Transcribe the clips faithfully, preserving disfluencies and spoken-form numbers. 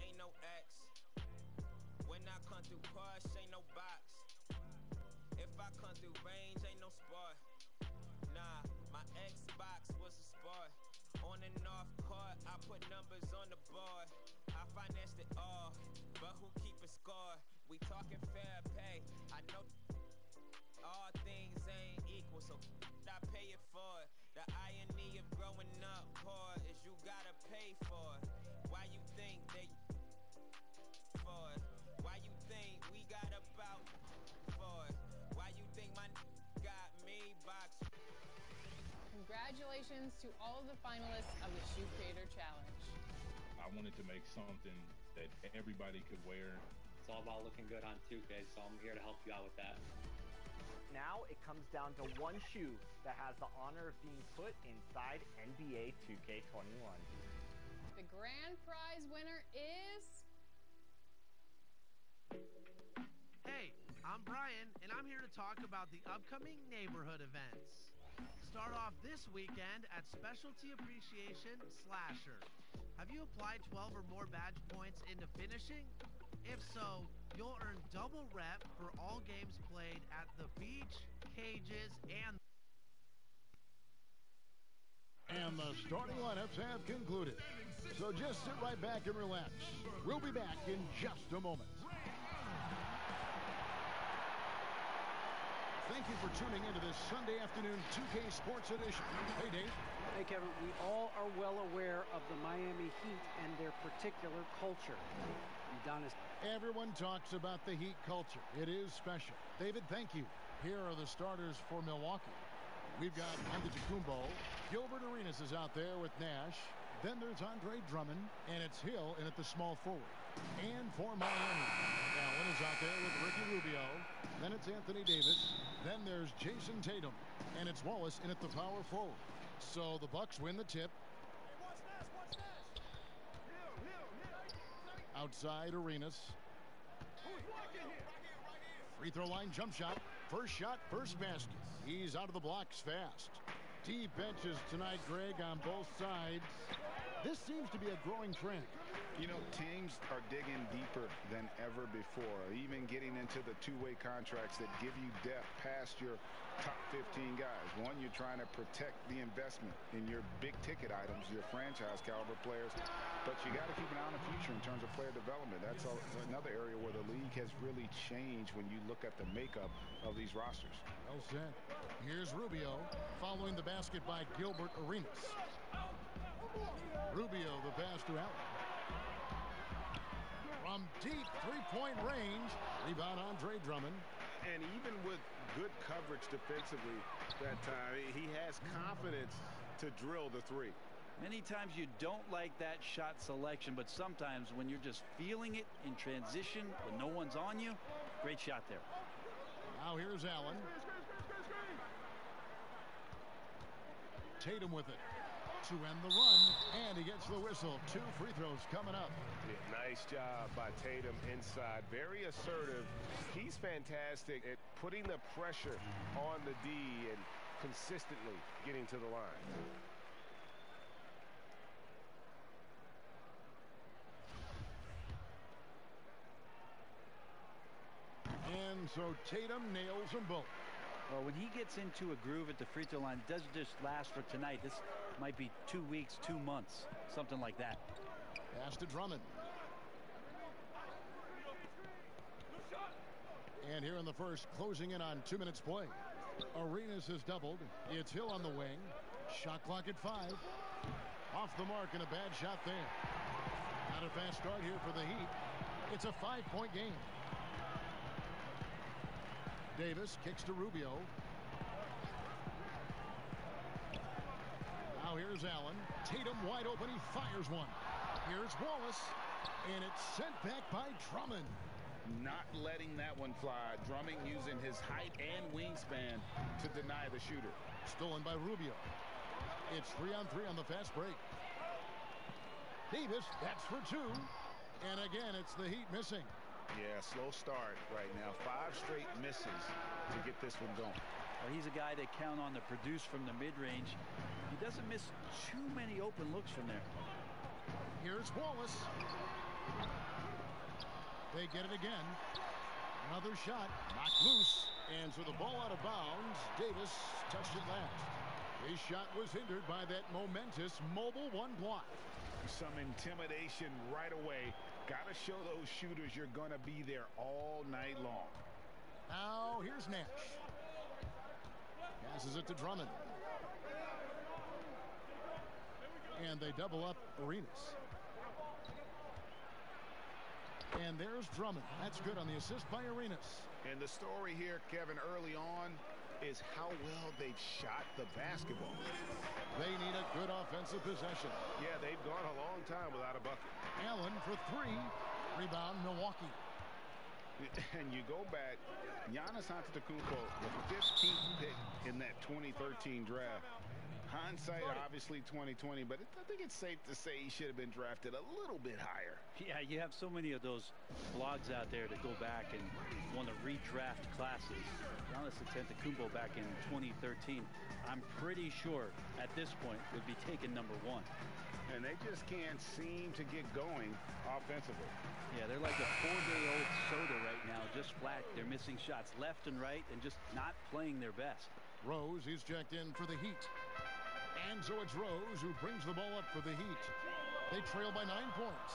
ain't no X. When I come through push, ain't no box. If I come through range, ain't no sport. Nah, my Xbox was a sport. On and off court, I put numbers on the board. I financed it all, but who keep a score? We talking fair pay. I know all things ain't equal, so I pay it for it. The irony of growing up poor is you gotta pay for it. Why you think they for it? Why you think we got about for it? Why you think my got me box? Congratulations to all of the finalists of the Shoe Creator Challenge. I wanted to make something that everybody could wear. It's all about looking good on two K, so I'm here to help you out with that. Now it comes down to one shoe that has the honor of being put inside N B A two K twenty-one. The grand prize winner is... Hey, I'm Brian, and I'm here to talk about the upcoming neighborhood events. Start off this weekend at Specialty Appreciation Slasher. Have you applied twelve or more badge points into finishing? If so, you'll earn double rep for all games played at the beach, cages, and... And the starting lineups have concluded. So just sit right back and relax. We'll be back in just a moment. Thank you for tuning into this Sunday afternoon two K Sports Edition. Hey, Dave. Hey, Kevin. We all are well aware of the Miami Heat and their particular culture. Udonis. Everyone talks about the Heat culture. It is special. David, thank you. Here are the starters for Milwaukee. We've got Antetokounmpo. Gilbert Arenas is out there with Nash. Then there's Andre Drummond, and it's Hill in at the small forward. And for Miami, Allen is out there with Ricky Rubio. Then it's Anthony Davis. Then there's Jason Tatum, and it's Wallace in at the power forward. So the Bucks win the tip. Outside Arenas. Free throw line jump shot. First shot, first basket. He's out of the blocks fast. Deep benches tonight, Greg, on both sides. This seems to be a growing trend. You know, teams are digging deeper than ever before, even getting into the two-way contracts that give you depth past your top fifteen guys. One, you're trying to protect the investment in your big-ticket items, your franchise-caliber players, but you got to keep an eye on the future in terms of player development. That's a, another area where the league has really changed when you look at the makeup of these rosters. Well said. Here's Rubio following the basket by Gilbert Arenas. Rubio, the pass to Allen. From deep three-point range, rebound Andre Drummond. And even with good coverage defensively that time, he has confidence to drill the three. Many times you don't like that shot selection, but sometimes when you're just feeling it in transition, when no one's on you, great shot there. Now here's Allen. Tatum with it to end the run, and he gets the whistle. Two free throws coming up. Yeah, nice job by Tatum inside. Very assertive. He's fantastic at putting the pressure on the D and consistently getting to the line. And so Tatum nails them both. Well, when he gets into a groove at the free throw line, it doesn't just last for tonight. This might be two weeks, two months, something like that. Pass to Drummond. And here in the first, closing in on two minutes play. Arenas has doubled. It's Hill on the wing. Shot clock at five. Off the mark and a bad shot there. Not a fast start here for the Heat. It's a five-point game. Davis kicks to Rubio. Now here's Allen. Tatum wide open. He fires one. Here's Wallace. And it's sent back by Drummond. Not letting that one fly. Drummond using his height and wingspan to deny the shooter. Stolen by Rubio. It's three on three on the fast break. Davis, that's for two. And again, it's the Heat missing. Yeah, slow start right now. Five straight misses to get this one going. Well, he's a guy they count on to produce from the mid-range. He doesn't miss too many open looks from there. Here's Wallace. They get it again. Another shot knocked loose. And so the ball out of bounds. Davis touched it last. His shot was hindered by that momentous mobile one block. Some intimidation right away. Got to show those shooters you're going to be there all night long. Now here's Nash. Passes it to Drummond. And they double up Arenas. And there's Drummond. That's good on the assist by Arenas. And the story here, Kevin, early on is how well they've shot the basketball. They need a good offensive possession. Yeah, they've gone a long time without a bucket. Allen for three. Rebound, Milwaukee. And you go back, Giannis Antetokounmpo, the fifteenth pick in that twenty thirteen draft. Hindsight, obviously twenty twenty, but it, I think it's safe to say he should have been drafted a little bit higher. Yeah, you have so many of those blogs out there that go back and want to redraft classes. Giannis Antetokounmpo back in twenty thirteen, I'm pretty sure at this point would be taken number one. And they just can't seem to get going offensively. Yeah, they're like a four-day-old soda right now, just flat. They're missing shots left and right and just not playing their best. Rose, he's checked in for the Heat. And so it's Rose who brings the ball up for the Heat. They trail by nine points.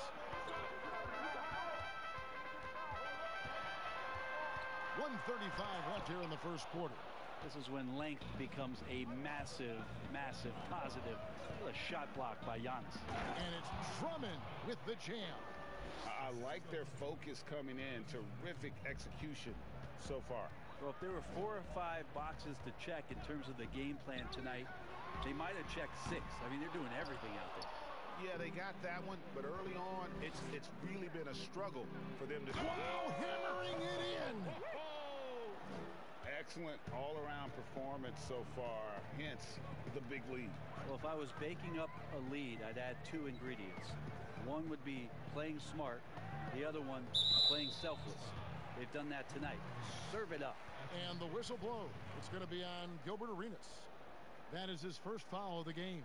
one thirty-five left here in the first quarter. This is when length becomes a massive, massive positive. A shot block by Giannis. And it's Drummond with the jam. I like their focus coming in. Terrific execution so far. Well, if there were four or five boxes to check in terms of the game plan tonight, they might have checked six. I mean, they're doing everything out there. Yeah, they got that one, but early on, it's it's really been a struggle for them to. Wow, hammering it in. Excellent all-around performance so far, hence the big lead. Well, if I was baking up a lead, I'd add two ingredients. One would be playing smart. The other one, playing selfless. They've done that tonight. Serve it up. And the whistle blows. It's going to be on Gilbert Arenas. That is his first foul of the game.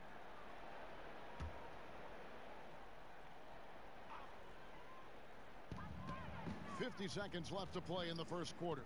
fifty seconds left to play in the first quarter.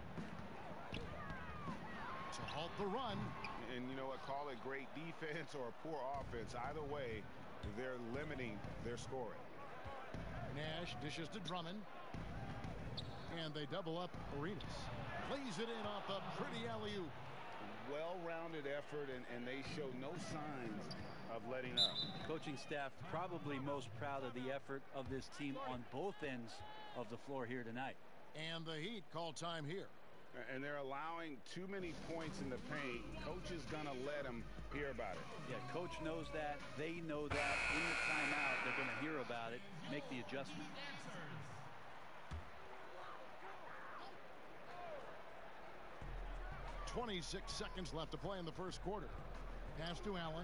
To halt the run. And you know what, call it great defense or poor offense. Either way, they're limiting their scoring. Nash dishes to Drummond. And they double up Arenas. Plays it in off a pretty alley-oop. Well-rounded effort, and, and they show no signs of letting up. Coaching staff probably most proud of the effort of this team on both ends of the floor here tonight. And the Heat call time here. And they're allowing too many points in the paint. Coach is going to let them hear about it. Yeah, coach knows that. They know that. In the timeout, they're going to hear about it, make the adjustment. twenty-six seconds left to play in the first quarter. Pass to Allen.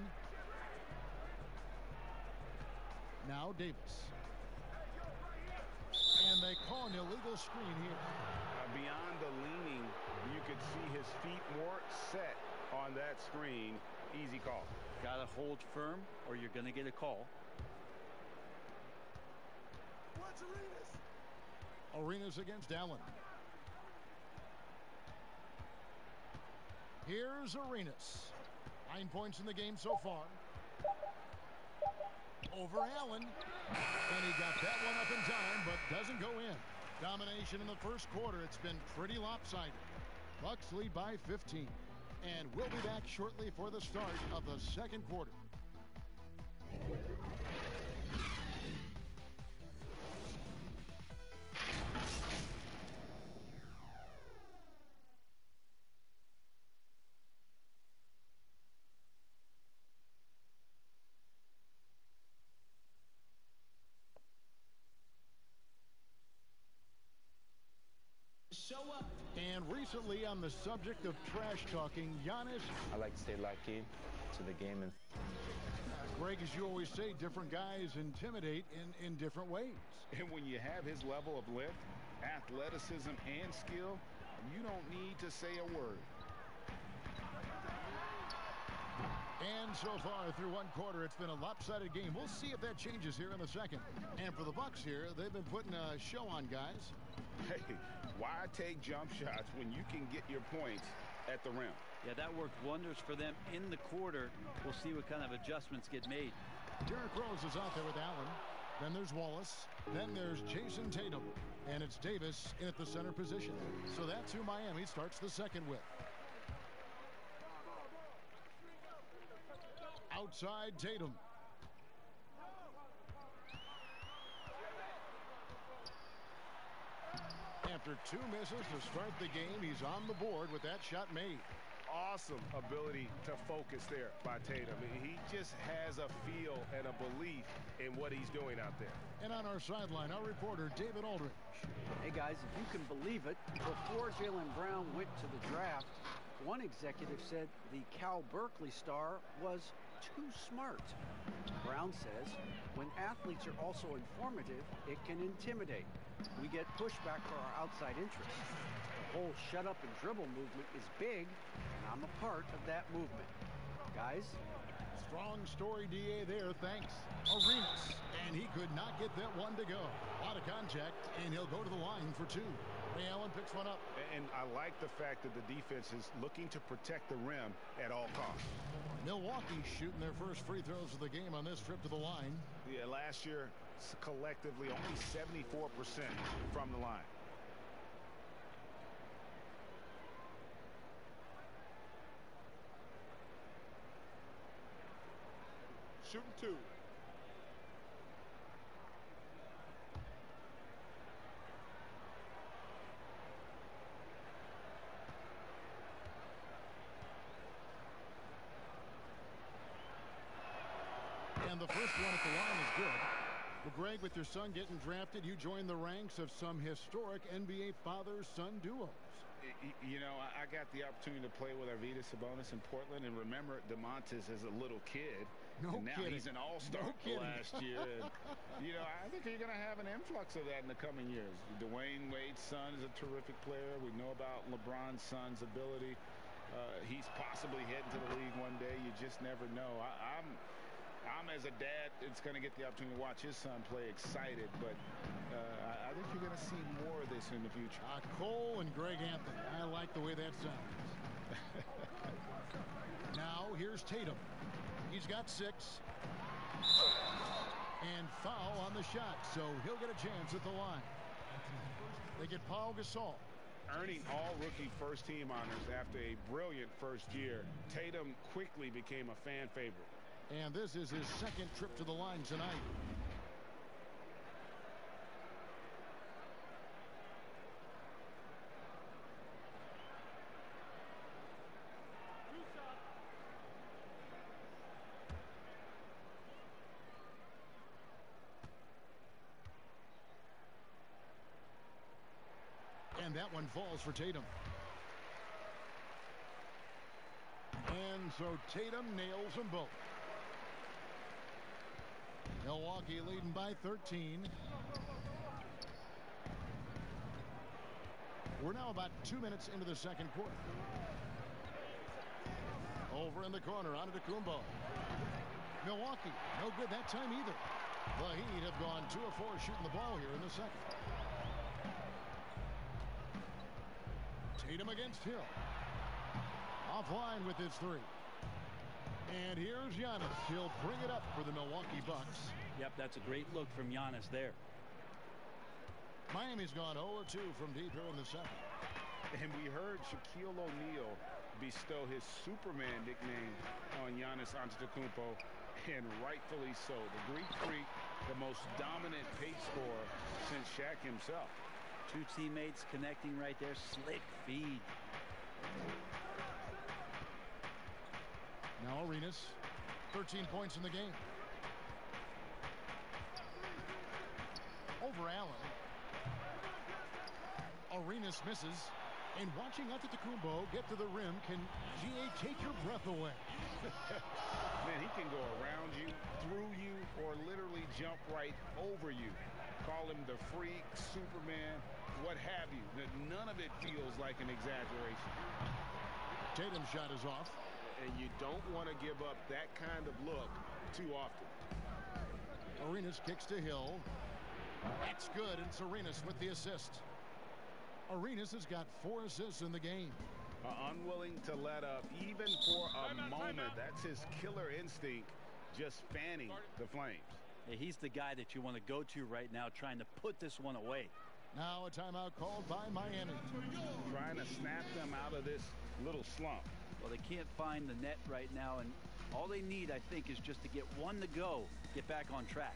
Now Davis. And they call an illegal screen here. Uh, beyond the leaning, you could see his feet more set on that screen. Easy call. Got to hold firm or you're going to get a call. What's Arenas? Arenas against Allen. Here's Arenas. Nine points in the game so far. Over Allen. And he got that one up in time, but doesn't go in. Domination in the first quarter. It's been pretty lopsided. Bucks lead by fifteen. And we'll be back shortly for the start of the second quarter. Show up. And recently, on the subject of trash talking, Giannis. I like to stay locked in to the game. And uh, Greg, as you always say, different guys intimidate in, in different ways. And when you have his level of length, athleticism, and skill, you don't need to say a word. And so far through one quarter, it's been a lopsided game. We'll see if that changes here in the second. And for the Bucks here, they've been putting a show on, guys. Hey, why take jump shots when you can get your points at the rim? Yeah, that worked wonders for them in the quarter. We'll see what kind of adjustments get made. Derrick Rose is out there with Allen. Then there's Wallace. Then there's Jason Tatum. And it's Davis in at the center position. So that's who Miami starts the second with. Outside Tatum. After two misses to start the game, he's on the board with that shot made. Awesome ability to focus there by Tatum. He just has a feel and a belief in what he's doing out there. And on our sideline, our reporter, David Aldridge. Hey, guys, if you can believe it, before Jaylen Brown went to the draft, one executive said the Cal Berkeley star was too smart. Brown says when athletes are also informative, it can intimidate. We get pushback for our outside interests. The whole shut up and dribble movement is big, and I'm a part of that movement. Guys? Strong story, D A there, thanks. Arenas, and he could not get that one to go. A lot of contact, and he'll go to the line for two. Ray Allen picks one up. And I like the fact that the defense is looking to protect the rim at all costs. Milwaukee shooting their first free throws of the game on this trip to the line. Yeah, last year, collectively, only seventy-four percent from the line. Shooting two. And the first one at the line is good. Well, Greg, with your son getting drafted, you joined the ranks of some historic N B A father-son duos. You know, I got the opportunity to play with Arvydas Sabonis in Portland, and remember Domantas as a little kid. No and now kidding. he's an all-star No last year. And, you know, I think you're going to have an influx of that in the coming years. Dwayne Wade's son is a terrific player. We know about LeBron's son's ability. Uh, he's possibly heading to the league one day. You just never know. I, I'm... I'm, as a dad, it's going to get the opportunity to watch his son play excited, but uh, I, I think you're going to see more of this in the future. Uh, Cole and Greg Anthony. I like the way that sounds. Now, here's Tatum. He's got six. And foul on the shot, so he'll get a chance at the line. They get Paul Gasol. Earning all rookie first team honors after a brilliant first year, Tatum quickly became a fan favorite. And this is his second trip to the line tonight. And that one falls for Tatum. And so Tatum nails them both. Milwaukee leading by thirteen. We're now about two minutes into the second quarter. Over in the corner, Antetokounmpo. Milwaukee, no good that time either. The Heat have gone two of four shooting the ball here in the second. Tatum against Hill. Offline with his three. And here's Giannis. He'll bring it up for the Milwaukee Bucks. Yep, that's a great look from Giannis there. Miami's gone oh of two from deep here in the second. And we heard Shaquille O'Neal bestow his Superman nickname on Giannis Antetokounmpo, and rightfully so. The Greek Freak, the most dominant pace scorer since Shaq himself. Two teammates connecting right there. Slick feed. Now Arenas, thirteen points in the game. Over Allen. Arenas misses. And watching Antetokounmpo get to the rim can, G A, take your breath away. Man, he can go around you, through you, or literally jump right over you. Call him the Freak, Superman, what have you. None of it feels like an exaggeration. Tatum's shot is off. and you don't want to give up that kind of look too often. Arenas kicks to Hill. It's good, and it's Arenas with the assist. Arenas has got four assists in the game. Uh, unwilling to let up even for a time moment. Out, That's his killer instinct, just fanning the flames. Yeah, he's the guy that you want to go to right now, trying to put this one away. Now a timeout called by Miami. Trying to snap them out of this little slump. Well, they can't find the net right now, and all they need, I think, is just to get one to go, get back on track.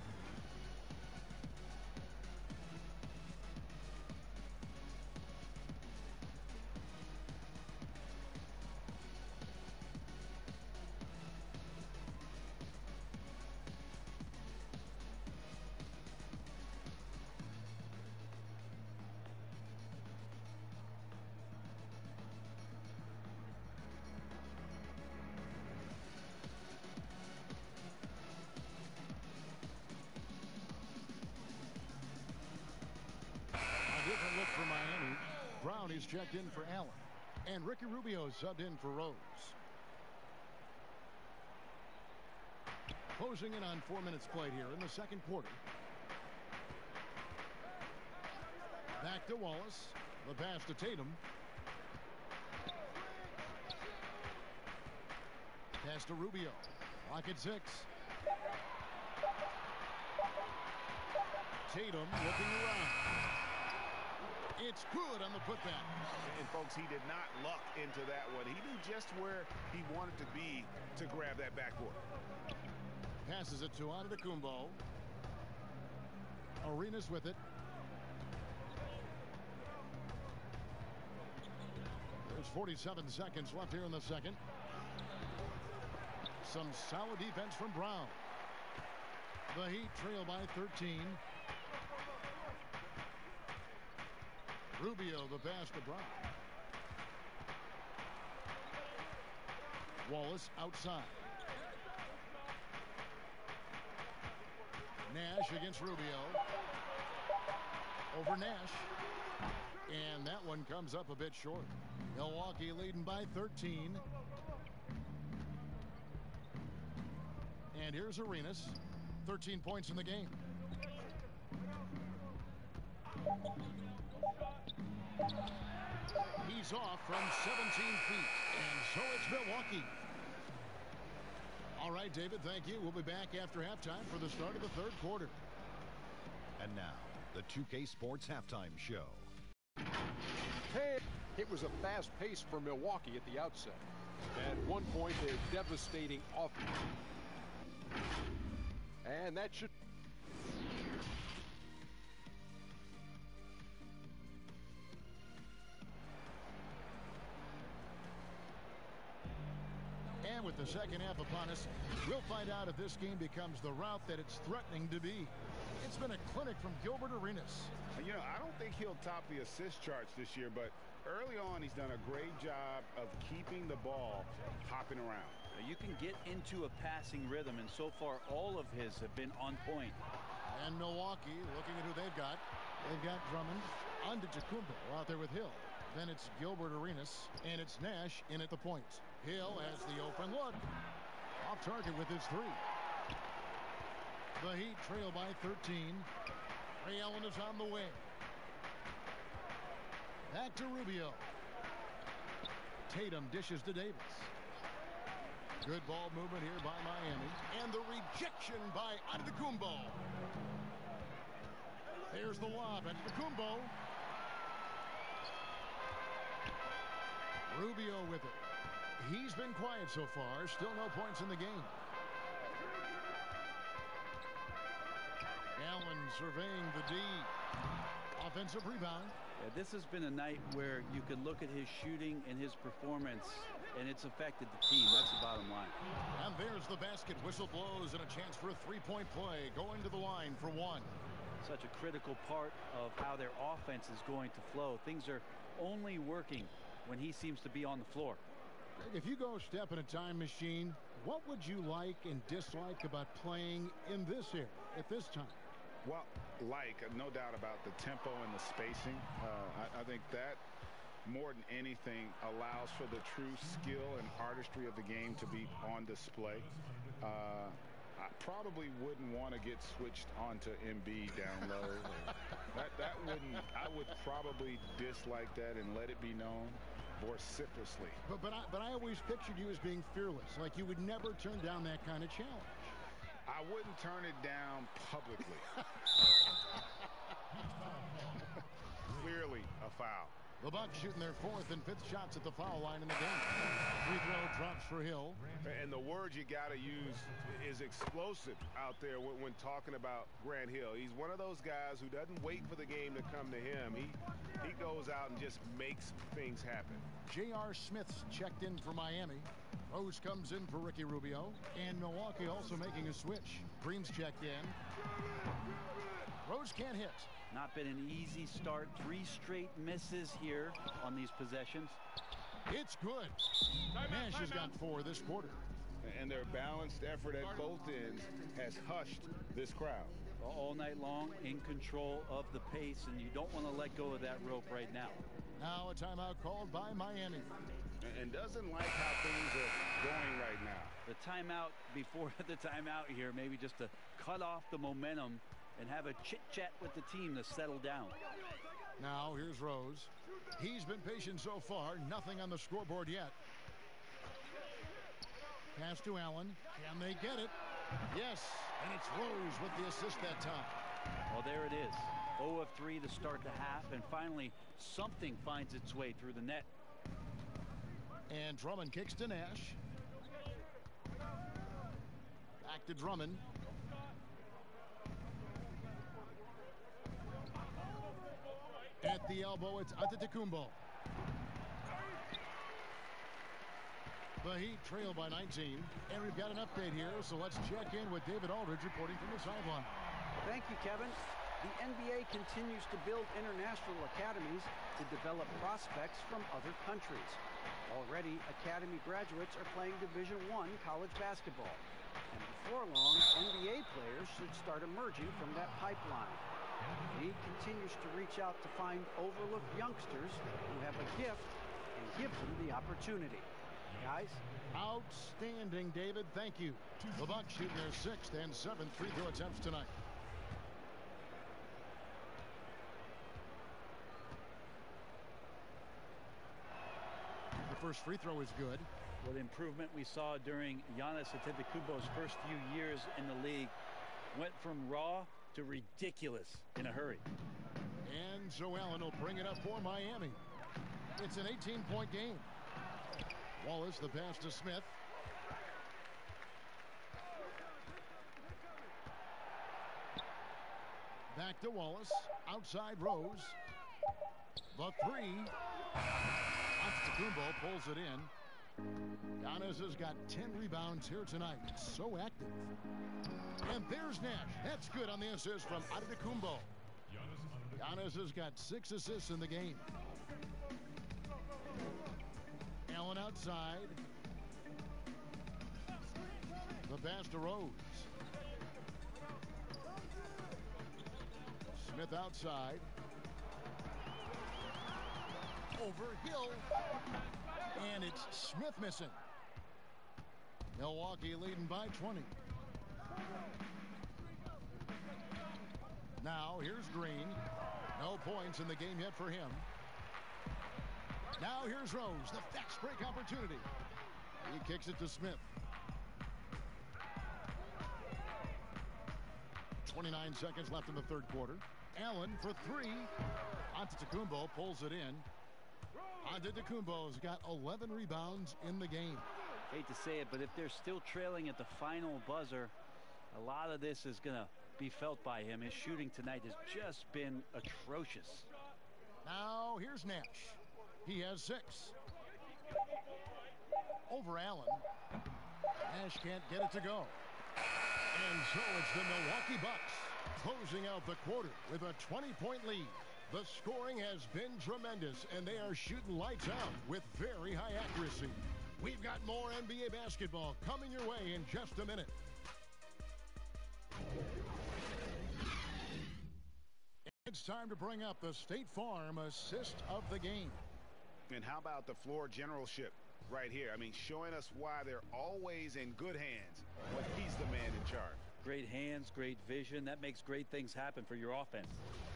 Different look for Miami. Brown is checked in for Allen. And Ricky Rubio subbed in for Rose. Closing in on four minutes played here in the second quarter. Back to Wallace. The pass to Tatum. Pass to Rubio. Clock at six. Tatum looking around. It's good on the putback. And, folks, he did not luck into that one. He knew just where he wanted to be to grab that backboard. Passes it to Antetokounmpo. Arenas with it. There's forty-seven seconds left here in the second. Some solid defense from Brown. The Heat trail by thirteen. Rubio, the pass to Brown. Wallace outside. Nash against Rubio. Over Nash. And that one comes up a bit short. Milwaukee leading by thirteen. And here's Arenas. thirteen points in the game. He's off from seventeen feet, and so it's Milwaukee. All right, David, thank you. We'll be back after halftime for the start of the third quarter. And now, the two K Sports Halftime Show. Hey, it was a fast pace for Milwaukee at the outset. At one point, they're devastating offense. And that should... And with the second half upon us, we'll find out if this game becomes the route that it's threatening to be. It's been a clinic from Gilbert Arenas. You know, I don't think he'll top the assist charts this year, but early on he's done a great job of keeping the ball hopping around. You can get into a passing rhythm, and so far all of his have been on point. And Milwaukee, looking at who they've got, they've got Drummond, Antetokounmpo out there with Hill. Then it's Gilbert Arenas, and it's Nash in at the point. Hill has the open look. Off target with his three. The Heat trail by thirteen. Ray Allen is on the way. Back to Rubio. Tatum dishes to Davis. Good ball movement here by Miami. And the rejection by Antetokounmpo. There's the lob. Antetokounmpo. Rubio with it. He's been quiet so far. Still no points in the game. Allen surveying the D. Offensive rebound. Yeah, this has been a night where you can look at his shooting and his performance, and it's affected the team. That's the bottom line. And there's the basket. Whistle blows and a chance for a three-point play. Going to the line for one. Such a critical part of how their offense is going to flow. Things are only working when he seems to be on the floor. If you go step in a time machine, what would you like and dislike about playing in this era at this time? Well, like, no doubt about the tempo and the spacing. Uh, I, I think that more than anything, allows for the true skill and artistry of the game to be on display. Uh, I probably wouldn't want to get switched onto Embiid down low. that that wouldn't. I would probably dislike that and let it be known vociferously. But but I, but I always pictured you as being fearless, like you would never turn down that kind of challenge. I wouldn't turn it down publicly. Clearly a foul. The Bucks shooting their fourth and fifth shots at the foul line in the game. Free throw drops for Hill. And the word you got to use is explosive out there when, when talking about Grant Hill. He's one of those guys who doesn't wait for the game to come to him. He, he goes out and just makes things happen. J R. Smith's checked in for Miami. Rose comes in for Ricky Rubio. And Milwaukee also making a switch. Green's checked in. Rose can't hit. Not been an easy start. Three straight misses here on these possessions. It's good. Nash has got four this quarter. And their balanced effort at both ends has hushed this crowd. All night long, in control of the pace, and you don't want to let go of that rope right now. Now a timeout called by Miami. And doesn't like how things are going right now. The timeout before the timeout here, maybe just to cut off the momentum and have a chit-chat with the team to settle down. Now here's Rose. He's been patient so far. Nothing on the scoreboard yet. Pass to Allen. Can they get it? Yes, and it's Rose with the assist that time. Well, there it is. zero of three to start the half, and finally something finds its way through the net. And Drummond kicks to Nash. Back to Drummond. At the elbow, it's Antetokounmpo. The Heat trail by nineteen. And we've got an update here, so let's check in with David Aldridge reporting from the sideline. Thank you, Kevin. The N B A continues to build international academies to develop prospects from other countries. Already, academy graduates are playing Division One college basketball. And before long, N B A players should start emerging from that pipeline. He continues to reach out to find overlooked youngsters who have a gift and give them the opportunity. Guys? Outstanding, David. Thank you. The Bucks shooting their sixth and seventh free throw attempts tonight. The first free throw is good. What improvement we saw during Giannis Antetokounmpo's first few years in the league. Went from raw to ridiculous in a hurry. And Joe Allen will bring it up for Miami. It's an eighteen point game. Wallace, the pass to Smith. Back to Wallace. Outside Rose. The three. Antetokounmpo pulls it in. Giannis has got ten rebounds here tonight. So active. And there's Nash. That's good on the assist from Antetokounmpo. Giannis has got six assists in the game. Allen outside. The pass to Rose. Smith outside. Over Hill. And it's Smith missing. Milwaukee leading by twenty. Now here's Green. No points in the game yet for him. Now here's Rose. The fast break opportunity. He kicks it to Smith. twenty-nine seconds left in the third quarter. Allen for three. Antetokounmpo pulls it in. Antetokounmpo's got eleven rebounds in the game. Hate to say it, but if they're still trailing at the final buzzer, a lot of this is going to be felt by him. His shooting tonight has just been atrocious. Now here's Nash. He has six. Over Allen. Nash can't get it to go. And so it's the Milwaukee Bucks closing out the quarter with a twenty point lead. The scoring has been tremendous, and they are shooting lights out with very high accuracy. We've got more N B A basketball coming your way in just a minute. It's time to bring up the State Farm assist of the game. And how about the floor generalship right here? I mean, showing us why they're always in good hands when he's the man in charge. Great hands, great vision. That makes great things happen for your offense.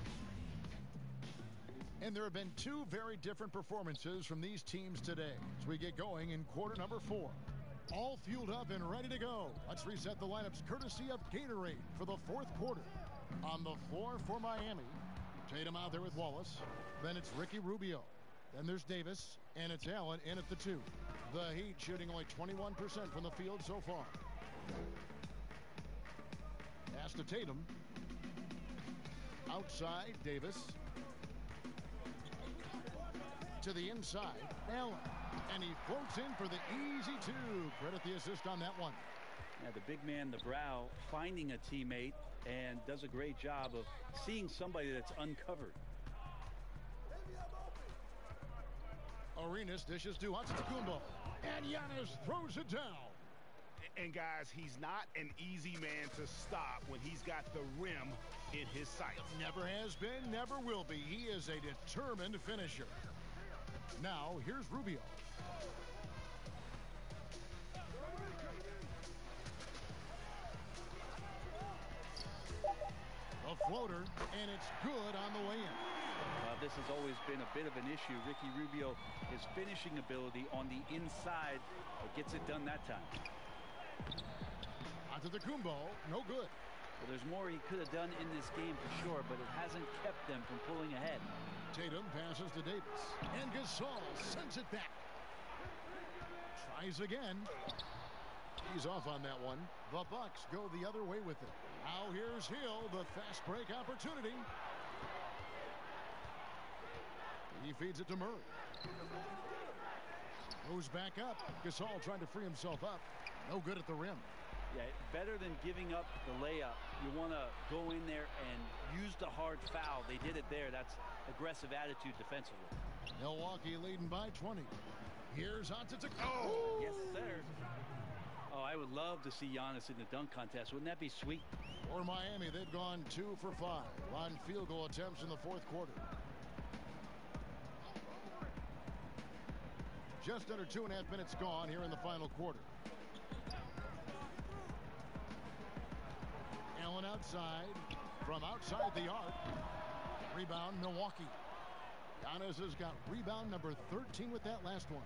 And there have been two very different performances from these teams today as we get going in quarter number four. All fueled up and ready to go. Let's reset the lineups courtesy of Gatorade for the fourth quarter. On the floor for Miami, Tatum out there with Wallace. Then it's Ricky Rubio. Then there's Davis, and it's Allen in at the two. The Heat shooting only twenty-one percent from the field so far. Pass to Tatum. Outside, Davis. To the inside, Allen. And he floats in for the easy two. Credit the assist on that one. Yeah, the big man, the brow, finding a teammate and does a great job of seeing somebody that's uncovered. Arenas dishes to Antetokounmpo. And Giannis throws it down. And guys, he's not an easy man to stop when he's got the rim in his sights. Never has been, never will be. He is a determined finisher. Now, here's Rubio. A floater, and it's good on the way in. Uh, this has always been a bit of an issue. Ricky Rubio, his finishing ability on the inside, but gets it done that time. Antetokounmpo, no good. Well, there's more he could have done in this game for sure, but it hasn't kept them from pulling ahead. Tatum passes to Davis, and Gasol sends it back. Tries again. He's off on that one. The Bucks go the other way with it. Now here's Hill, the fast break opportunity. He feeds it to Murray. Moves back up. Gasol trying to free himself up. No good at the rim. Yeah, better than giving up the layup. You want to go in there and use the hard foul. They did it there. That's aggressive attitude defensively. Milwaukee leading by twenty. Here's Antetokounmpo. Oh, yes, sir. Oh, I would love to see Giannis in the dunk contest. Wouldn't that be sweet? For Miami, they've gone two for five on field goal attempts in the fourth quarter. Just under two and a half minutes gone here in the final quarter. Allen outside. From outside the arc. Rebound, Milwaukee. Giannis has got rebound number thirteen with that last one.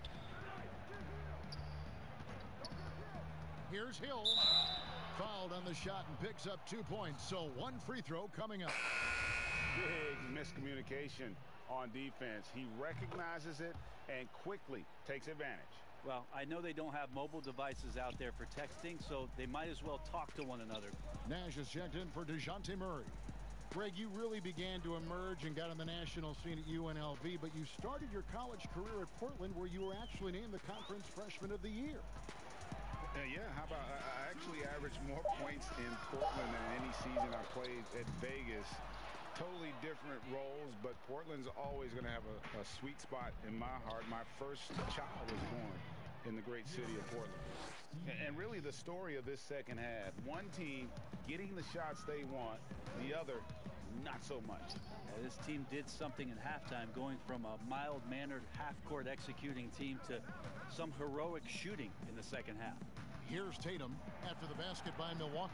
Here's Hill. Fouled on the shot and picks up two points. So one free throw coming up. Big miscommunication on defense. He recognizes it and quickly takes advantage. Well, I know they don't have mobile devices out there for texting, so they might as well talk to one another. Nash is checked in for DeJounte Murray. Greg, you really began to emerge and got on the national scene at U N L V, but you started your college career at Portland, where you were actually named the Conference Freshman of the Year. Uh, yeah, how about I actually averaged more points in Portland than any season I played at Vegas. Totally different roles, but Portland's always going to have a, a sweet spot in my heart. My first child was born in the great city of Portland. And, and really the story of this second half, one team getting the shots they want, the other not so much. Yeah, this team did something in halftime, going from a mild-mannered half-court executing team to some heroic shooting in the second half. Here's Tatum after the basket by Milwaukee.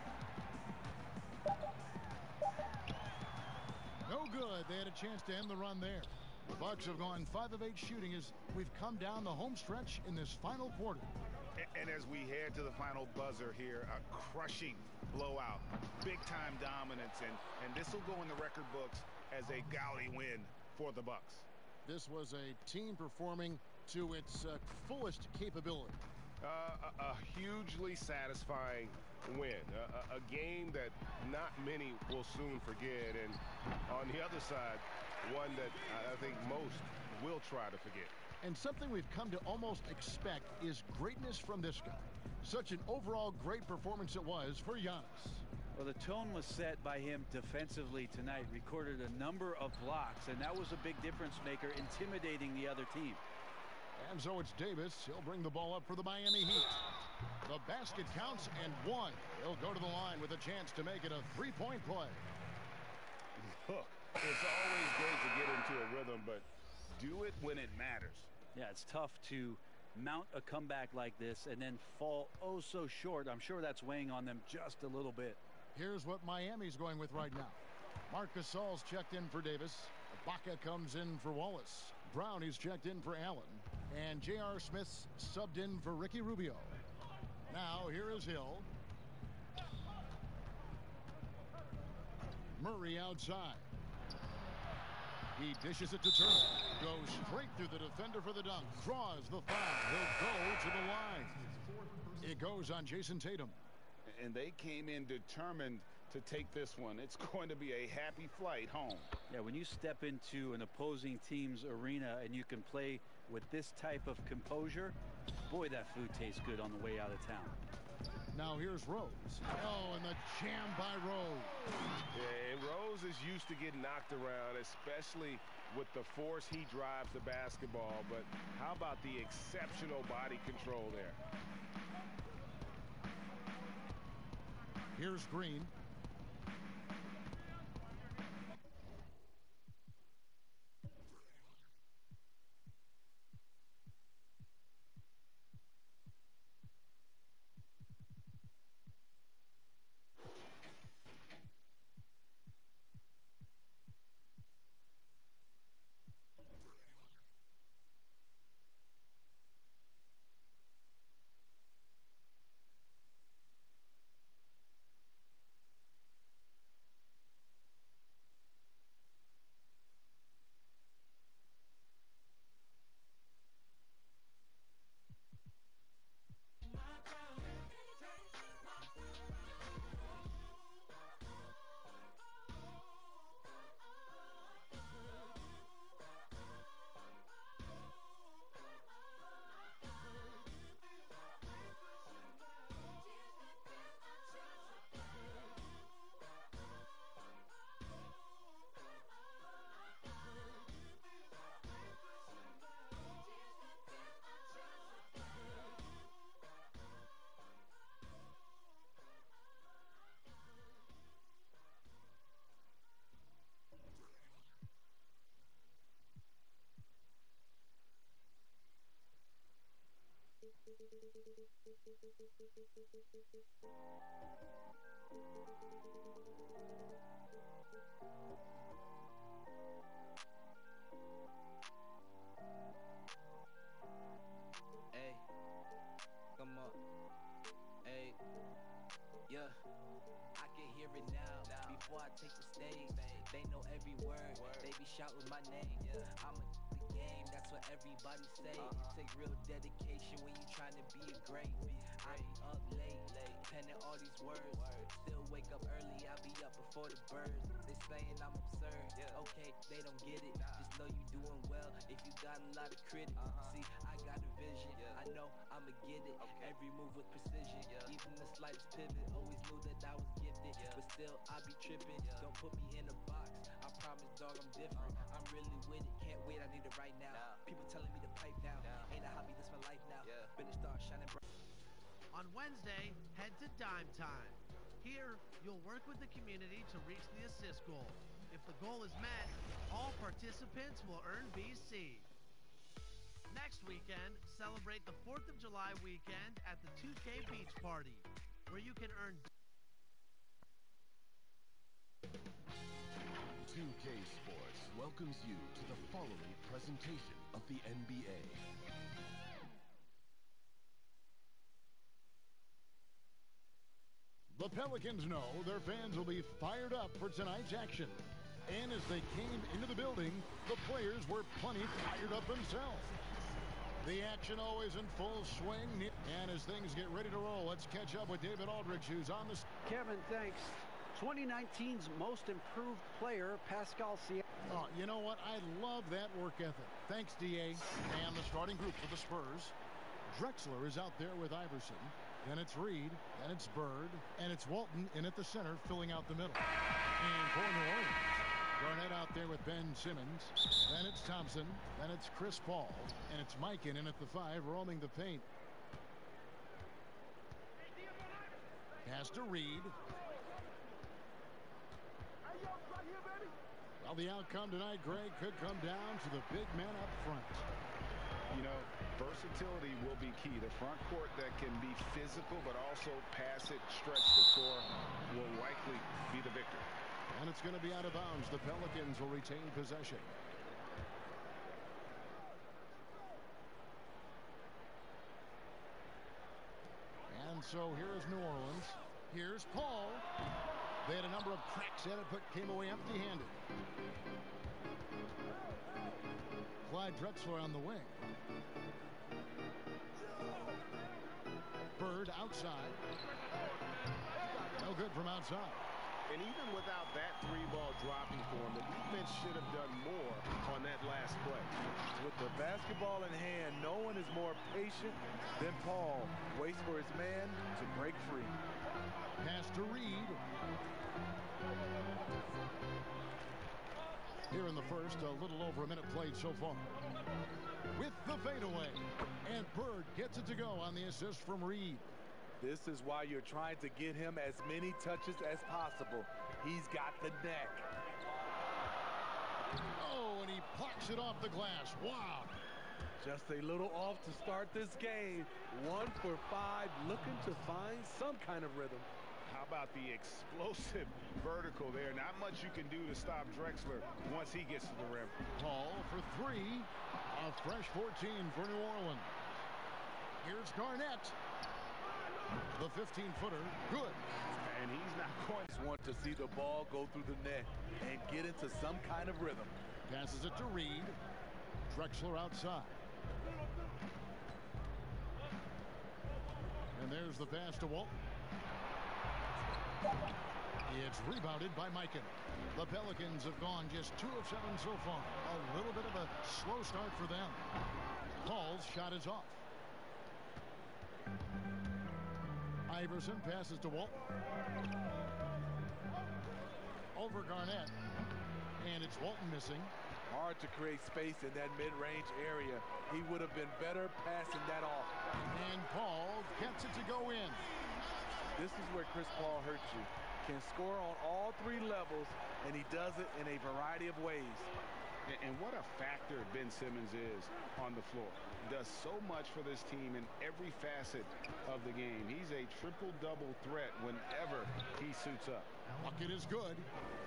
No good. They had a chance to end the run there. The Bucks have gone five of eight shooting as we've come down the home stretch in this final quarter. And, and as we head to the final buzzer here, a crushing blowout, big-time dominance, and, and this will go in the record books as a gaudy win for the Bucks. This was a team performing to its uh, fullest capability. Uh, a, a hugely satisfying win, a, a, a game that not many will soon forget, and on the other side, one that I think most will try to forget. And something we've come to almost expect is greatness from this guy. Such an overall great performance it was for Giannis. Well, the tone was set by him defensively tonight. Recorded a number of blocks, and that was a big difference maker, intimidating the other team. And so it's Davis. He'll bring the ball up for the Miami Heat. The basket counts and one. He'll go to the line with a chance to make it a three-point play. Look, it's always great to get into a rhythm, but do it when it matters. Yeah, it's tough to mount a comeback like this and then fall oh so short. I'm sure that's weighing on them just a little bit. Here's what Miami's going with right now. Marc Gasol's checked in for Davis. Ibaka comes in for Wallace. Brown is checked in for Allen. And J R. Smith's subbed in for Ricky Rubio. Now here is Hill. Murray outside. He dishes it to Turner. Goes straight through the defender for the dunk. Draws the foul. He'll go to the line. It goes on Jason Tatum. And they came in determined to take this one. It's going to be a happy flight home. Yeah, when you step into an opposing team's arena and you can play with this type of composure, boy, that food tastes good on the way out of town. Now here's Rose. Oh, and the jam by Rose. Yeah, Rose is used to getting knocked around, especially with the force he drives the basketball. But how about the exceptional body control there? Here's Green. Hey, come on. Hey, yeah. I can hear it now. Before I take the stage, they know every word. They be shouting my name. I'm a the game. That's what everybody say. Take real dedication when you trying to be a great. I be up late, late, penning all these words. Still wake up early. I be up before the birds. They saying I'm absurd. Okay, they don't get it. Just know you doing well if you got a lot of critics. See, I got a vision. I know I'ma get it. Every move with precision. Even the slightest pivot. Always knew that I was gifted. But still, I be tripping. Don't put me in a box. I promise, dog, I'm different. I'm really with it. Can't wait. I need it right now. People telling me to pipe down. Ain't a hobby. This my life now. Been a star shining bright. On Wednesday, head to Dime Time. Here, you'll work with the community to reach the assist goal. If the goal is met, all participants will earn B C. Next weekend, celebrate the fourth of July weekend at the two K Beach Party, where you can earn two K Sports welcomes you to the following presentation of the N B A. The Pelicans know their fans will be fired up for tonight's action. And as they came into the building, the players were plenty fired up themselves. The action always in full swing. And as things get ready to roll, let's catch up with David Aldridge, who's on the... Kevin, thanks. twenty nineteen's most improved player, Pascal Siakam. Oh, you know what? I love that work ethic. Thanks, D A. And the starting group for the Spurs. Drexler is out there with Iverson. Then it's Reed, then it's Bird, and it's Walton in at the center, filling out the middle. And for New Orleans, Garnett out there with Ben Simmons. Then it's Thompson, then it's Chris Paul, and it's Mikan in at the five, roaming the paint. Pass to Reed. Well, the outcome tonight, Greg, could come down to the big men up front. You know, versatility will be key. The front court that can be physical but also pass it, stretch the floor will likely be the victor. And it's going to be out of bounds. The Pelicans will retain possession. And so here's New Orleans. Here's Paul. They had a number of cracks at it, but came away empty-handed. Clyde Drexler on the wing. Bird outside. No good from outside. And even without that three ball dropping for him, the defense should have done more on that last play. With the basketball in hand, no one is more patient than Paul. Waits for his man to break free. Pass to Reed. Here in the first, a little over a minute played so far. With the fadeaway. And Bird gets it to go on the assist from Reed. This is why you're trying to get him as many touches as possible. He's got the neck. Oh, and he plucks it off the glass. Wow. Just a little off to start this game. One for five, looking to find some kind of rhythm. How about the explosive vertical there? Not much you can do to stop Drexler once he gets to the rim. Paul for three. A fresh fourteen for New Orleans. Here's Garnett. The fifteen-footer, good. And he's not going to want to see the ball go through the net and get into some kind of rhythm. Passes it to Reed. Drexler outside. And there's the pass to Walton. It's rebounded by Mikan. The Pelicans have gone just two of seven so far. A little bit of a slow start for them. Paul's shot is off. Iverson passes to Walton. Over Garnett. And it's Walton missing. Hard to create space in that mid-range area. He would have been better passing that off. And Paul gets it to go in. This is where Chris Paul hurts you. Can score on all three levels, and he does it in a variety of ways. And what a factor Ben Simmons is on the floor. Does so much for this team in every facet of the game. He's a triple-double threat whenever he suits up. Bucket is good.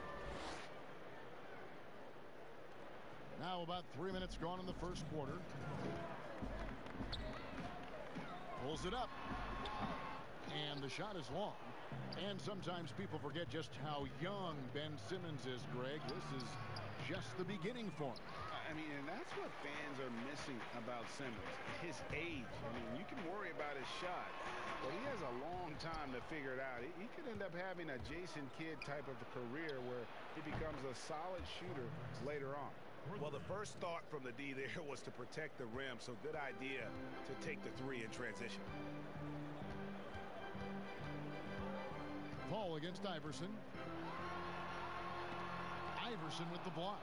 Now about three minutes gone in the first quarter. Pulls it up. And the shot is long. And sometimes people forget just how young Ben Simmons is, Greg. This is just the beginning for him. I mean, and that's what fans are missing about Simmons. His age. I mean, you can worry about his shot, but he has a long time to figure it out. He, he could end up having a Jason Kidd type of a career where he becomes a solid shooter later on. Well, the first thought from the D there was to protect the rim, so good idea to take the three in transition. Paul against Iverson. Iverson with the block.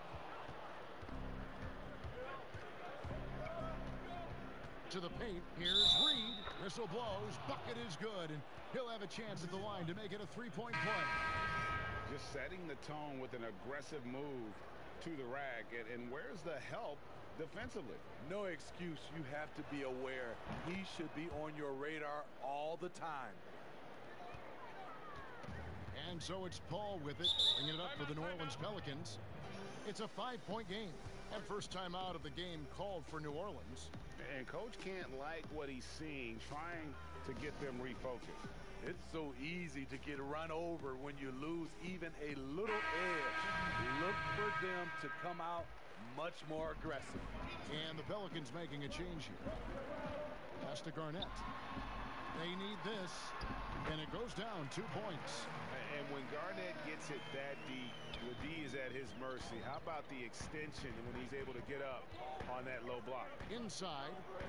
To the paint. Here's Reed. Whistle blows. Bucket is good. And he'll have a chance at the line to make it a three-point play. Just setting the tone with an aggressive move to the rack. And, and where's the help defensively? No excuse. You have to be aware. He should be on your radar all the time. And so it's Paul with it, bringing it up for the New Orleans Pelicans. It's a five-point game. And first time out of the game called for New Orleans. And Coach can't like what he's seeing, trying to get them refocused. It's so easy to get run over when you lose even a little edge. Look for them to come out much more aggressive. And the Pelicans making a change here. Pass to Garnett. They need this. And it goes down two points. And when Garnett gets it that deep, the D is at his mercy. How about the extension when he's able to get up on that low block? Inside.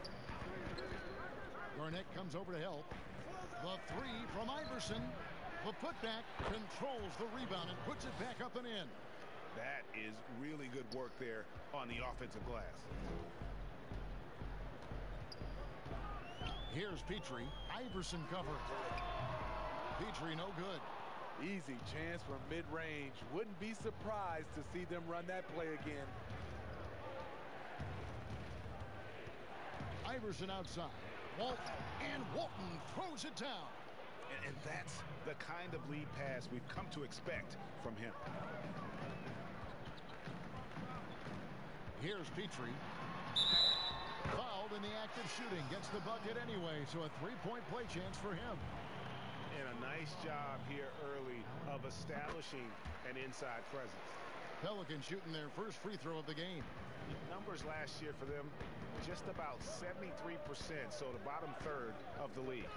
Garnett comes over to help. The three from Iverson. The putback controls the rebound and puts it back up and in. That is really good work there on the offensive glass. Here's Petrie. Iverson covered. Petrie no good. Easy chance for mid-range. Wouldn't be surprised to see them run that play again. Iverson outside. Walton, and Walton throws it down. And, and that's the kind of lead pass we've come to expect from him. Here's Petrie. Fouled in the act of shooting. Gets the bucket anyway, so a three-point play chance for him. And a nice job here early of establishing an inside presence. Pelicans shooting their first free throw of the game. Numbers last year for them, just about seventy-three percent, so the bottom third of the league.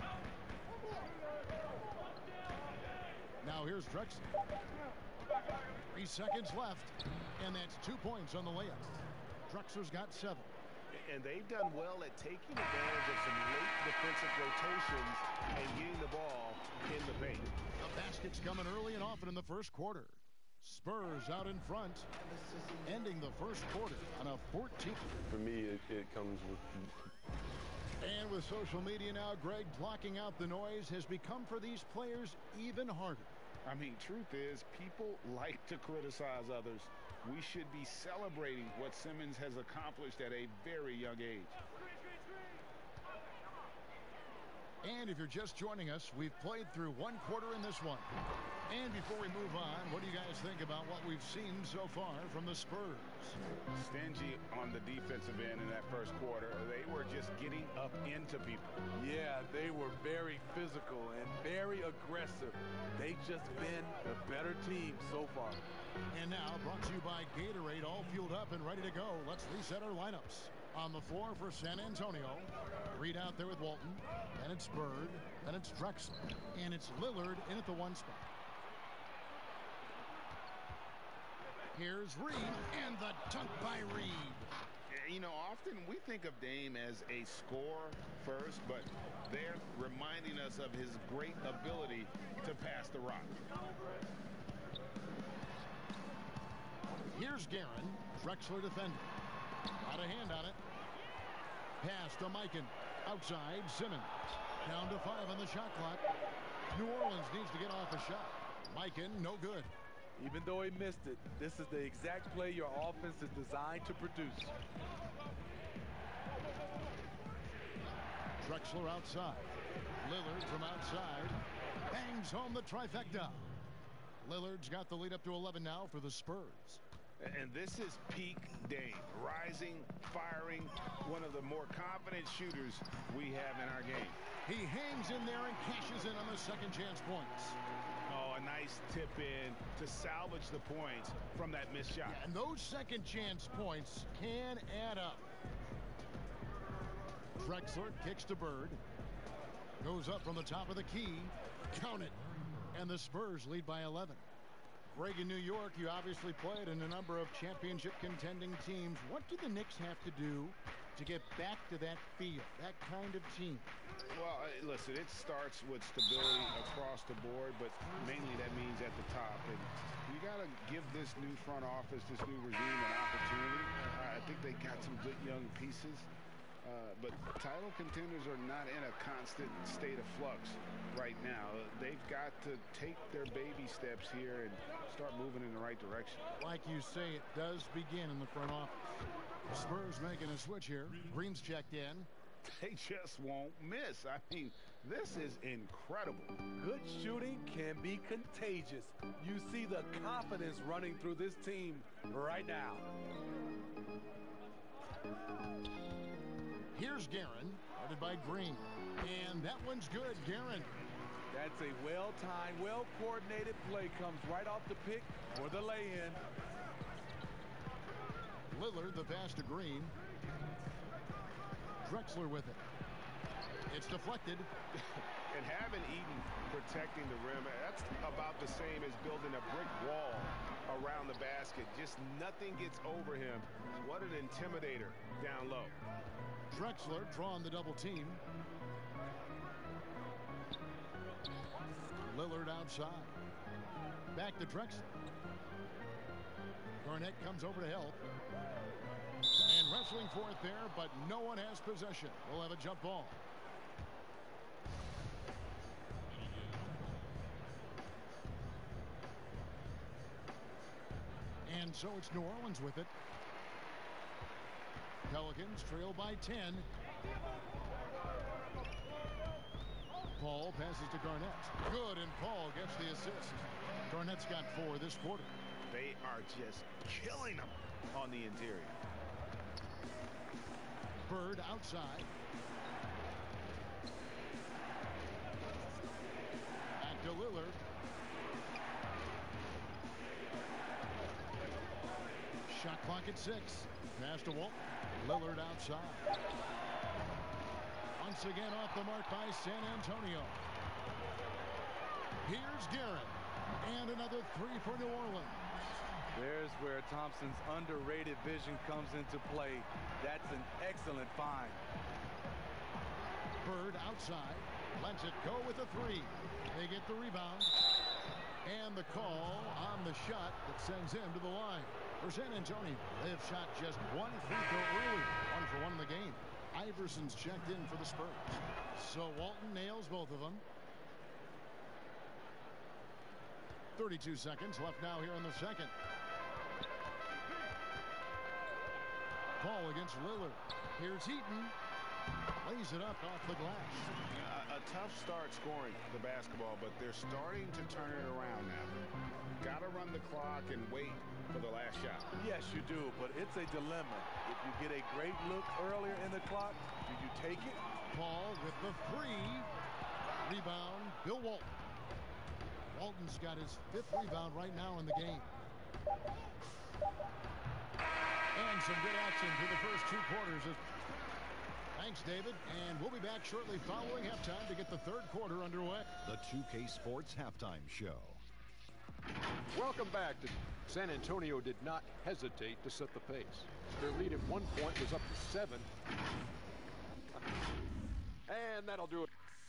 Now here's Drexler. Three seconds left, and that's two points on the layup. Drexler's got seven. And they've done well at taking advantage of some late defensive rotations and getting the ball in the paint. The basket's coming early and often in the first quarter. Spurs out in front, ending the first quarter on a fourteen. For me, it, it comes with... And with social media now, Greg, blocking out the noise has become for these players even harder. I mean, truth is, people like to criticize others. We should be celebrating what Simmons has accomplished at a very young age. And if you're just joining us, we've played through one quarter in this one. And before we move on, what do you guys think about what we've seen so far from the Spurs? Stingy on the defensive end in that first quarter. They were just getting up into people. Yeah, they were very physical and very aggressive. They've just been the better team so far. And now, brought to you by Gatorade, all fueled up and ready to go. Let's reset our lineups. On the floor for San Antonio, Reed out there with Walton, and it's Bird, and it's Drexler, and it's Lillard in at the one spot. Here's Reed, and the dunk by Reed. You know, often we think of Dame as a scorer first, but they're reminding us of his great ability to pass the rock. Here's Guerin, Drexler defending. Got a hand on it. Pass to Mikan. Outside, Simmons. Down to five on the shot clock. New Orleans needs to get off a shot. Mikan, no good. Even though he missed it, this is the exact play your offense is designed to produce. Drexler outside. Lillard from outside. Bangs home the trifecta. Lillard's got the lead up to eleven now for the Spurs. And this is peak Dame. Rising, firing, one of the more confident shooters we have in our game. He hangs in there and cashes in on the second chance points. Oh, a nice tip in to salvage the points from that missed shot. Yeah, and those second chance points can add up. Drexler kicks to Bird. Goes up from the top of the key. Count it. And the Spurs lead by eleven. Greg, in New York, you obviously played in a number of championship contending teams. What do the Knicks have to do to get back to that feel, that kind of team? Well, uh, listen, it starts with stability across the board, but mainly that means at the top. And you got to give this new front office, this new regime, an opportunity. Uh, I think they got some good young pieces. Uh, but title contenders are not in a constant state of flux right now. They've got to take their baby steps here and start moving in the right direction. Like you say, it does begin in the front office. Spurs making a switch here. Green's checked in. They just won't miss. I mean, this is incredible. Good shooting can be contagious. You see the confidence running through this team right now. Here's Guerin, guarded by Green. And that one's good, Guerin. That's a well-timed, well-coordinated play. Comes right off the pick for the lay-in. Lillard, the pass to Green. Drexler with it. It's deflected. And having Eaton protecting the rim, that's about the same as building a brick wall around the basket. Just nothing gets over him. What an intimidator down low. Drexler drawing the double team. Lillard outside. Back to Drexler. Garnett comes over to help. And wrestling for it there, but no one has possession. We'll have a jump ball. And so it's New Orleans with it. Pelicans trail by ten. Paul passes to Garnett. Good, and Paul gets the assist. Garnett's got four this quarter. They are just killing them on the interior. Bird outside. Back to Lillard. Shot clock at six. Pass to Walton. Lillard outside. Once again off the mark by San Antonio. Here's Garrett. And another three for New Orleans. There's where Thompson's underrated vision comes into play. That's an excellent find. Bird outside. Lets it go with a three. They get the rebound. And the call on the shot that sends him to the line. For San Antonio, they have shot just one free throw early. One for one in the game. Iverson's checked in for the Spurs. So Walton nails both of them. thirty-two seconds left now here in the second. Paul against Lillard. Here's Heaton. Lays it up off the glass. A, a tough start scoring the basketball, but they're starting to turn it around now. Got to run the clock and wait for the last shot. Yes, you do, but it's a dilemma. If you get a great look earlier in the clock, do you take it? Paul with the three. Rebound, Bill Walton. Walton's got his fifth rebound right now in the game. And some good action through the first two quarters. Thanks, David. And we'll be back shortly following halftime to get the third quarter underway. The two K Sports Halftime Show. Welcome back. To San Antonio did not hesitate to set the pace. Their lead at one point was up to seven. And that'll do it.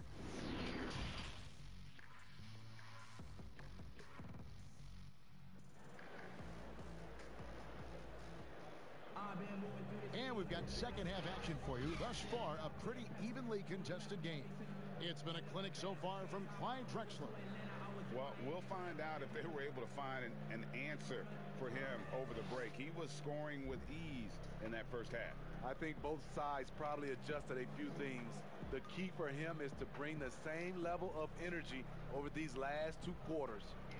And we've got second half action for you. Thus far, a pretty evenly contested game. It's been a clinic so far from Clyde Drexler. Well, we'll find out if they were able to find an, an answer for him over the break. He was scoring with ease in that first half. I think both sides probably adjusted a few things. The key for him is to bring the same level of energy over these last two quarters.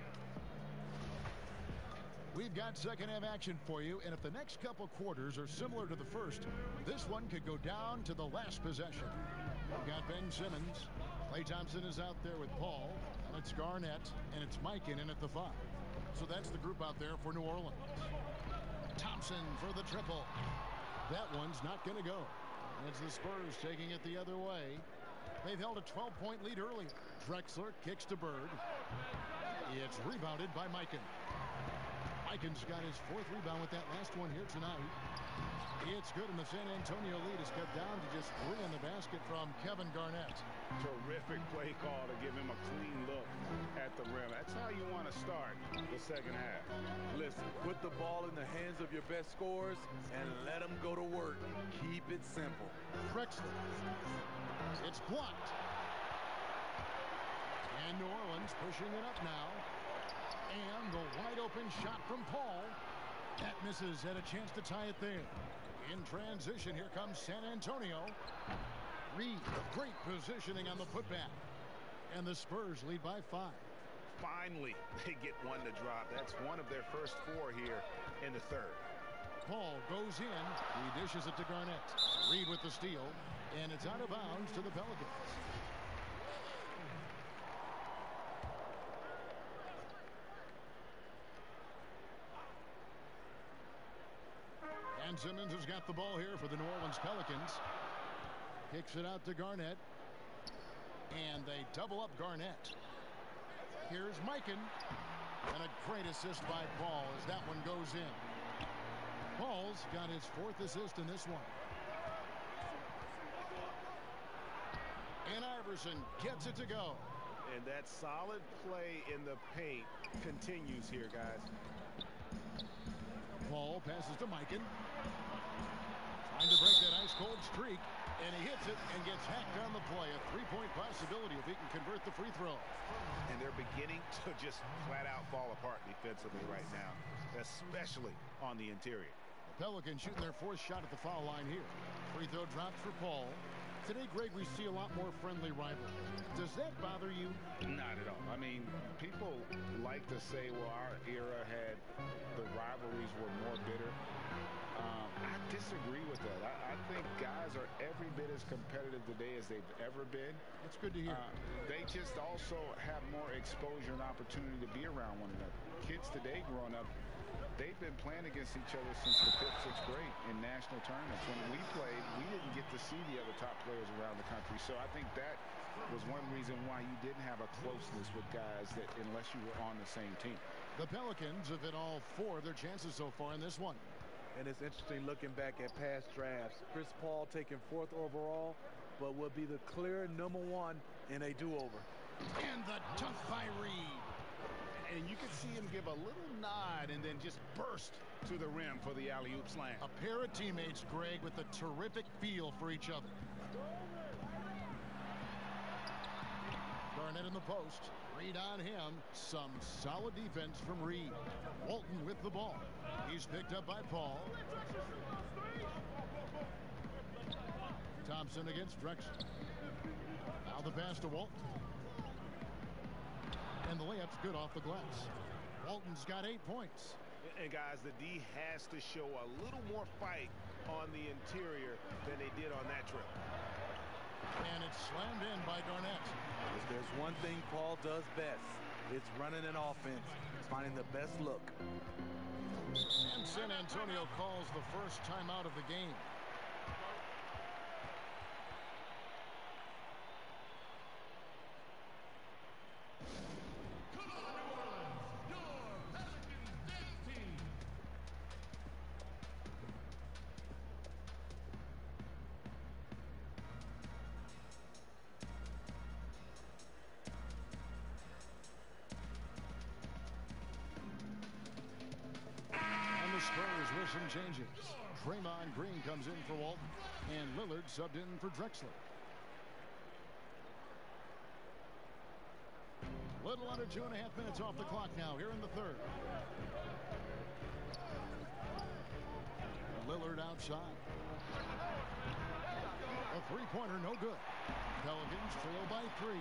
We've got second half action for you, and if the next couple quarters are similar to the first, this one could go down to the last possession. We've got Ben Simmons. Klay Thompson is out there with Paul, and it's Garnett, and it's Mikan in at the five. So that's the group out there for New Orleans. Thompson for the triple. That one's not going to go. It's the Spurs taking it the other way. They've held a twelve point lead earlier. Drexler kicks to Bird. It's rebounded by Mikan. Mikan's got his fourth rebound with that last one here tonight. It's good, and the San Antonio lead is cut down to just three in the basket from Kevin Garnett. Terrific play call to give him a clean look at the rim. That's how you want to start the second half. Listen, put the ball in the hands of your best scorers and let them go to work. Keep it simple. Drexler. It's blocked. And New Orleans pushing it up now. And the wide open shot from Paul. That misses. Had a chance to tie it there. In transition, here comes San Antonio. Reed, great positioning on the putback. And the Spurs lead by five. Finally, they get one to drop. That's one of their first four here in the third. Paul goes in. He dishes it to Garnett. Reed with the steal. And it's out of bounds to the Pelicans. And Simmons has got the ball here for the New Orleans Pelicans. Kicks it out to Garnett. And they double up Garnett. Here's Mikan. And a great assist by Paul as that one goes in. Paul's got his fourth assist in this one. And Iverson gets it to go. And that solid play in the paint continues here, guys. Paul passes to Mikan. Trying to break that ice-cold streak. And he hits it and gets hacked on the play. A three-point possibility if he can convert the free throw. And they're beginning to just flat out fall apart defensively right now, especially on the interior. The Pelicans shooting their fourth shot at the foul line here. Free throw dropped for Paul. Today, Greg, we see a lot more friendly rivalry. Does that bother you? Not at all. I mean, people like to say, well, our era had the rivalries were more bitter. Um, I disagree with that. I, I think guys are every bit as competitive today as they've ever been. That's good to hear. Uh, they just also have more exposure and opportunity to be around one another. Kids today growing up, they've been playing against each other since the fifth, sixth grade in national tournaments. When we played, we didn't get to see the other top players around the country. So I think that was one reason why you didn't have a closeness with guys that unless you were on the same team. The Pelicans have hit all four of their chances so far in this one. And it's interesting looking back at past drafts. Chris Paul taken fourth overall, but will be the clear number one in a do-over. And the dunk by Reed. And you could see him give a little nod and then just burst to the rim for the alley-oop slam. A pair of teammates, Greg, with a terrific feel for each other. Garnett in the post. Reed on him. Some solid defense from Reed. Walton with the ball. He's picked up by Paul. Thompson against Drexler. Now the pass to Walton. And the layup's good off the glass. Walton's got eight points. And guys, the D has to show a little more fight on the interior than they did on that trip. And it's slammed in by Garnett. If there's one thing Paul does best, it's running an offense, finding the best look. And San Antonio calls the first timeout of the game. Spurs with some changes. Draymond Green comes in for Walton, and Lillard subbed in for Drexler. Little under two and a half minutes off the clock now here in the third. Lillard outside. A three-pointer, no good. Pelicans trail by three.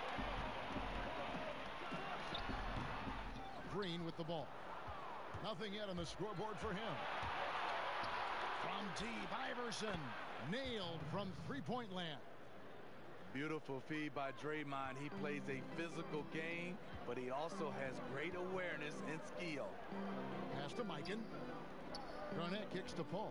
Green with the ball. Nothing yet on the scoreboard for him. From deep, Iverson nailed from three-point land. Beautiful feed by Draymond. He plays a physical game, but he also has great awareness and skill. Pass to Mikan. Garnett kicks to Paul.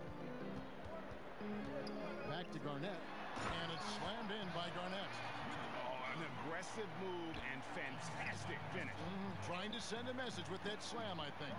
Back to Garnett, and it's slammed in by Garnett. Oh, an aggressive move and fantastic finish. Mm, trying to send a message with that slam, I think.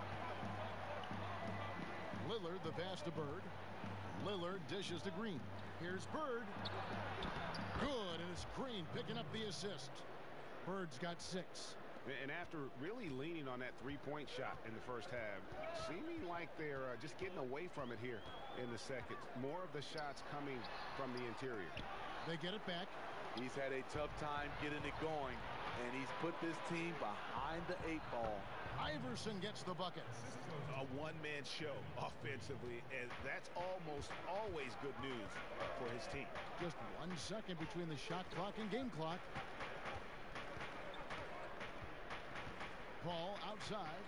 Lillard, the pass to Bird. Lillard dishes to Green. Here's Bird. Good, and it's Green picking up the assist. Bird's got six. And after really leaning on that three-point shot in the first half, seeming like they're uh, just getting away from it here in the second. More of the shots coming from the interior. They get it back. He's had a tough time getting it going, and he's put this team behind the eight ball. Iverson gets the bucket. A one-man show offensively, and that's almost always good news for his team. Just one second between the shot clock and game clock. Paul outside.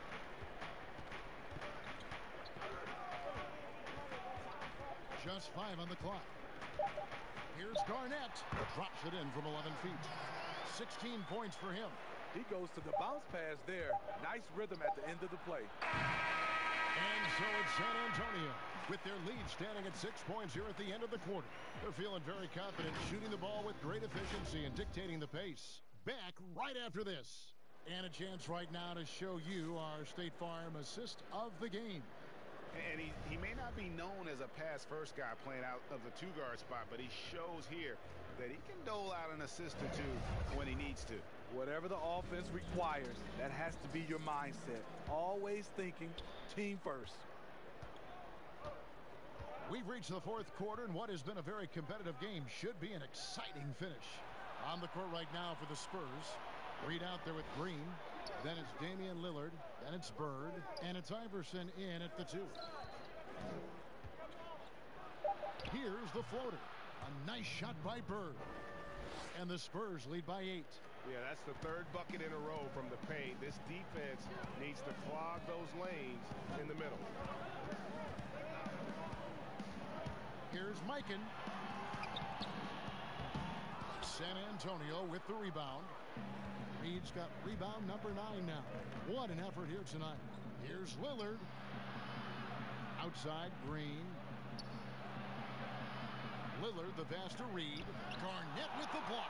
Just five on the clock. Here's Garnett. Drops it in from eleven feet. sixteen points for him. He goes to the bounce pass there. Nice rhythm at the end of the play. And so it's San Antonio with their lead standing at six points here at the end of the quarter. They're feeling very confident, shooting the ball with great efficiency and dictating the pace. Back right after this. And a chance right now to show you our State Farm assist of the game. And he, he may not be known as a pass-first guy playing out of the two-guard spot, but he shows here that he can dole out an assist or two when he needs to. Whatever the offense requires, that has to be your mindset. Always thinking team first. We've reached the fourth quarter, and what has been a very competitive game should be an exciting finish. On the court right now for the Spurs. Reed out there with Green. Then it's Damian Lillard. Then it's Bird. And it's Iverson in at the two. Here's the floater. A nice shot by Bird. And the Spurs lead by eight. Yeah, that's the third bucket in a row from the paint. This defense needs to clog those lanes in the middle. Here's Mikan. San Antonio with the rebound. Reed's got rebound number nine now. What an effort here tonight. Here's Lillard. Outside, Green. Lillard, the pass to Reed. Garnett with the block.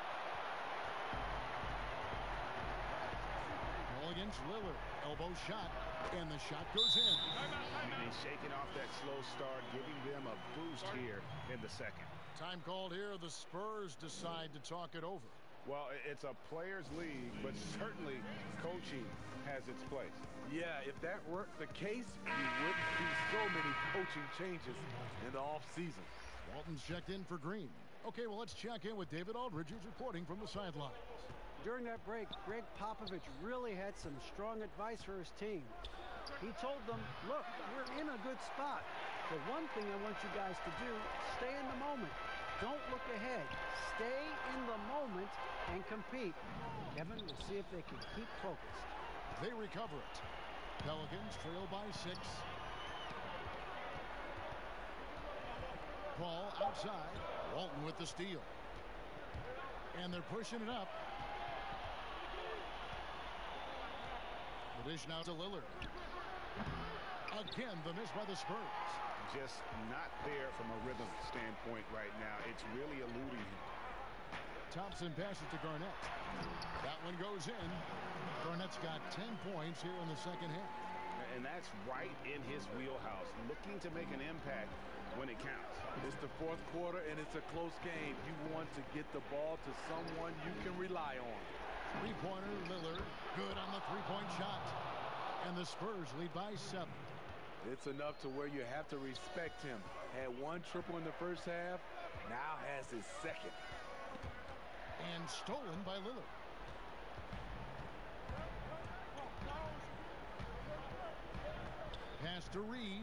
Ball against Lillard. Elbow shot. And the shot goes in. He's shaking off that slow start, giving them a boost here in the second. Time called here. The Spurs decide to talk it over. Well, it's a players' league, but certainly coaching has its place. Yeah, if that weren't the case, you wouldn't see so many coaching changes in the offseason. Walton's checked in for Green. Okay, well, let's check in with David Aldridge, who's reporting from the sidelines. During that break, Greg Popovich really had some strong advice for his team. He told them, look, we're in a good spot. The one thing I want you guys to do, stay in the moment. Don't look ahead. Stay in the moment and compete. Kevin, we'll see if they can keep focused. They recover it. Pelicans trail by six. Paul outside. Walton with the steal. And they're pushing it up. The dish now to Lillard. Again, the miss by the Spurs. Just not there from a rhythm standpoint right now. It's really eluding him. Thompson passes to Garnett. That one goes in. Garnett's got ten points here in the second half. And that's right in his wheelhouse. Looking to make an impact when it counts. It's the fourth quarter, and it's a close game. You want to get the ball to someone you can rely on. Three-pointer, Lillard. Good on the three-point shot. And the Spurs lead by seven. It's enough to where you have to respect him. Had one triple in the first half, now has his second. And stolen by Lillard. Pass to Reed.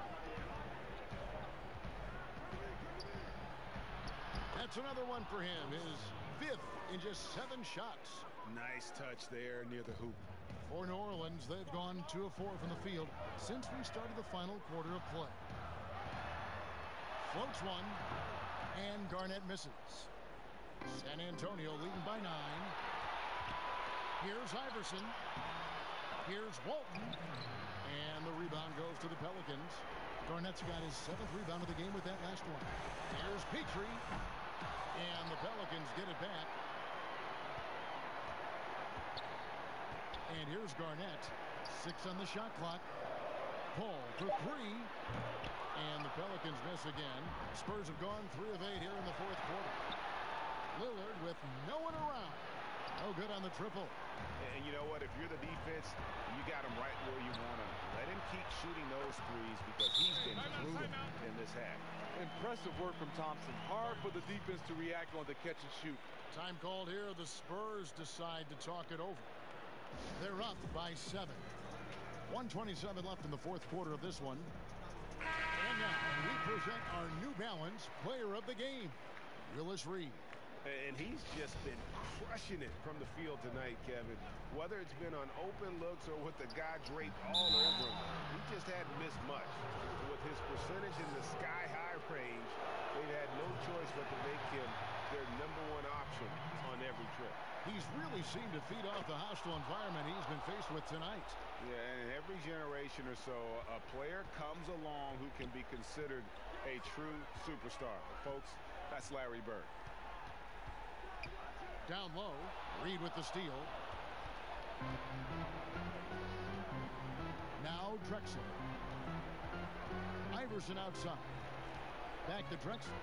That's another one for him. His fifth in just seven shots. Nice touch there near the hoop. For New Orleans, they've gone two of four from the field since we started the final quarter of play. Floats one, and Garnett misses. San Antonio leading by nine. Here's Iverson. Here's Walton. And the rebound goes to the Pelicans. Garnett's got his seventh rebound of the game with that last one. Here's Petrie. And the Pelicans get it back. And here's Garnett. Six on the shot clock. Paul for three. And the Pelicans miss again. Spurs have gone three of eight here in the fourth quarter. Lillard with no one around. No good on the triple. And you know what? If you're the defense, you got him right where you want him. Let him keep shooting those threes because he's been brutal in this half. Impressive work from Thompson. Hard for the defense to react on the catch and shoot. Time called here. The Spurs decide to talk it over. They're up by seven. one twenty-seven left in the fourth quarter of this one. And now we present our New Balance Player of the Game, Willis Reed. And he's just been crushing it from the field tonight, Kevin. Whether it's been on open looks or with the guy draped all over him, he just hadn't missed much. With his percentage in the sky-high range, they've had no choice but to make him their number one option on every trip. He's really seemed to feed off the hostile environment he's been faced with tonight. Yeah, and every generation or so, a player comes along who can be considered a true superstar. Folks, that's Larry Bird. Down low, Reed with the steal. Now Drexler. Iverson outside. Back to Drexler.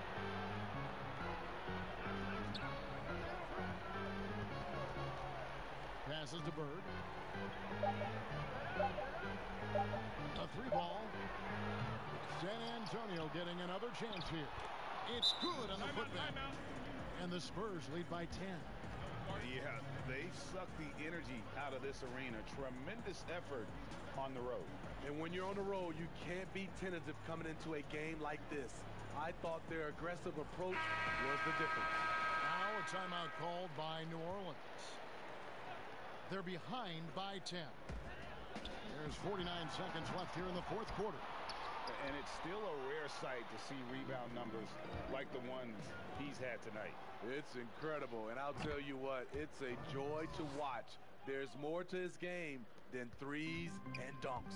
Passes to Bird. A three ball. San Antonio getting another chance here. It's good on the putback. And the Spurs lead by ten. Yeah, they suck the energy out of this arena. Tremendous effort on the road. And when you're on the road, you can't be tentative coming into a game like this. I thought their aggressive approach was the difference. Now a timeout called by New Orleans. They're behind by ten. There's forty-nine seconds left here in the fourth quarter. And it's still a rare sight to see rebound numbers like the ones he's had tonight. It's incredible, and I'll tell you what, it's a joy to watch. There's more to his game than threes and dunks.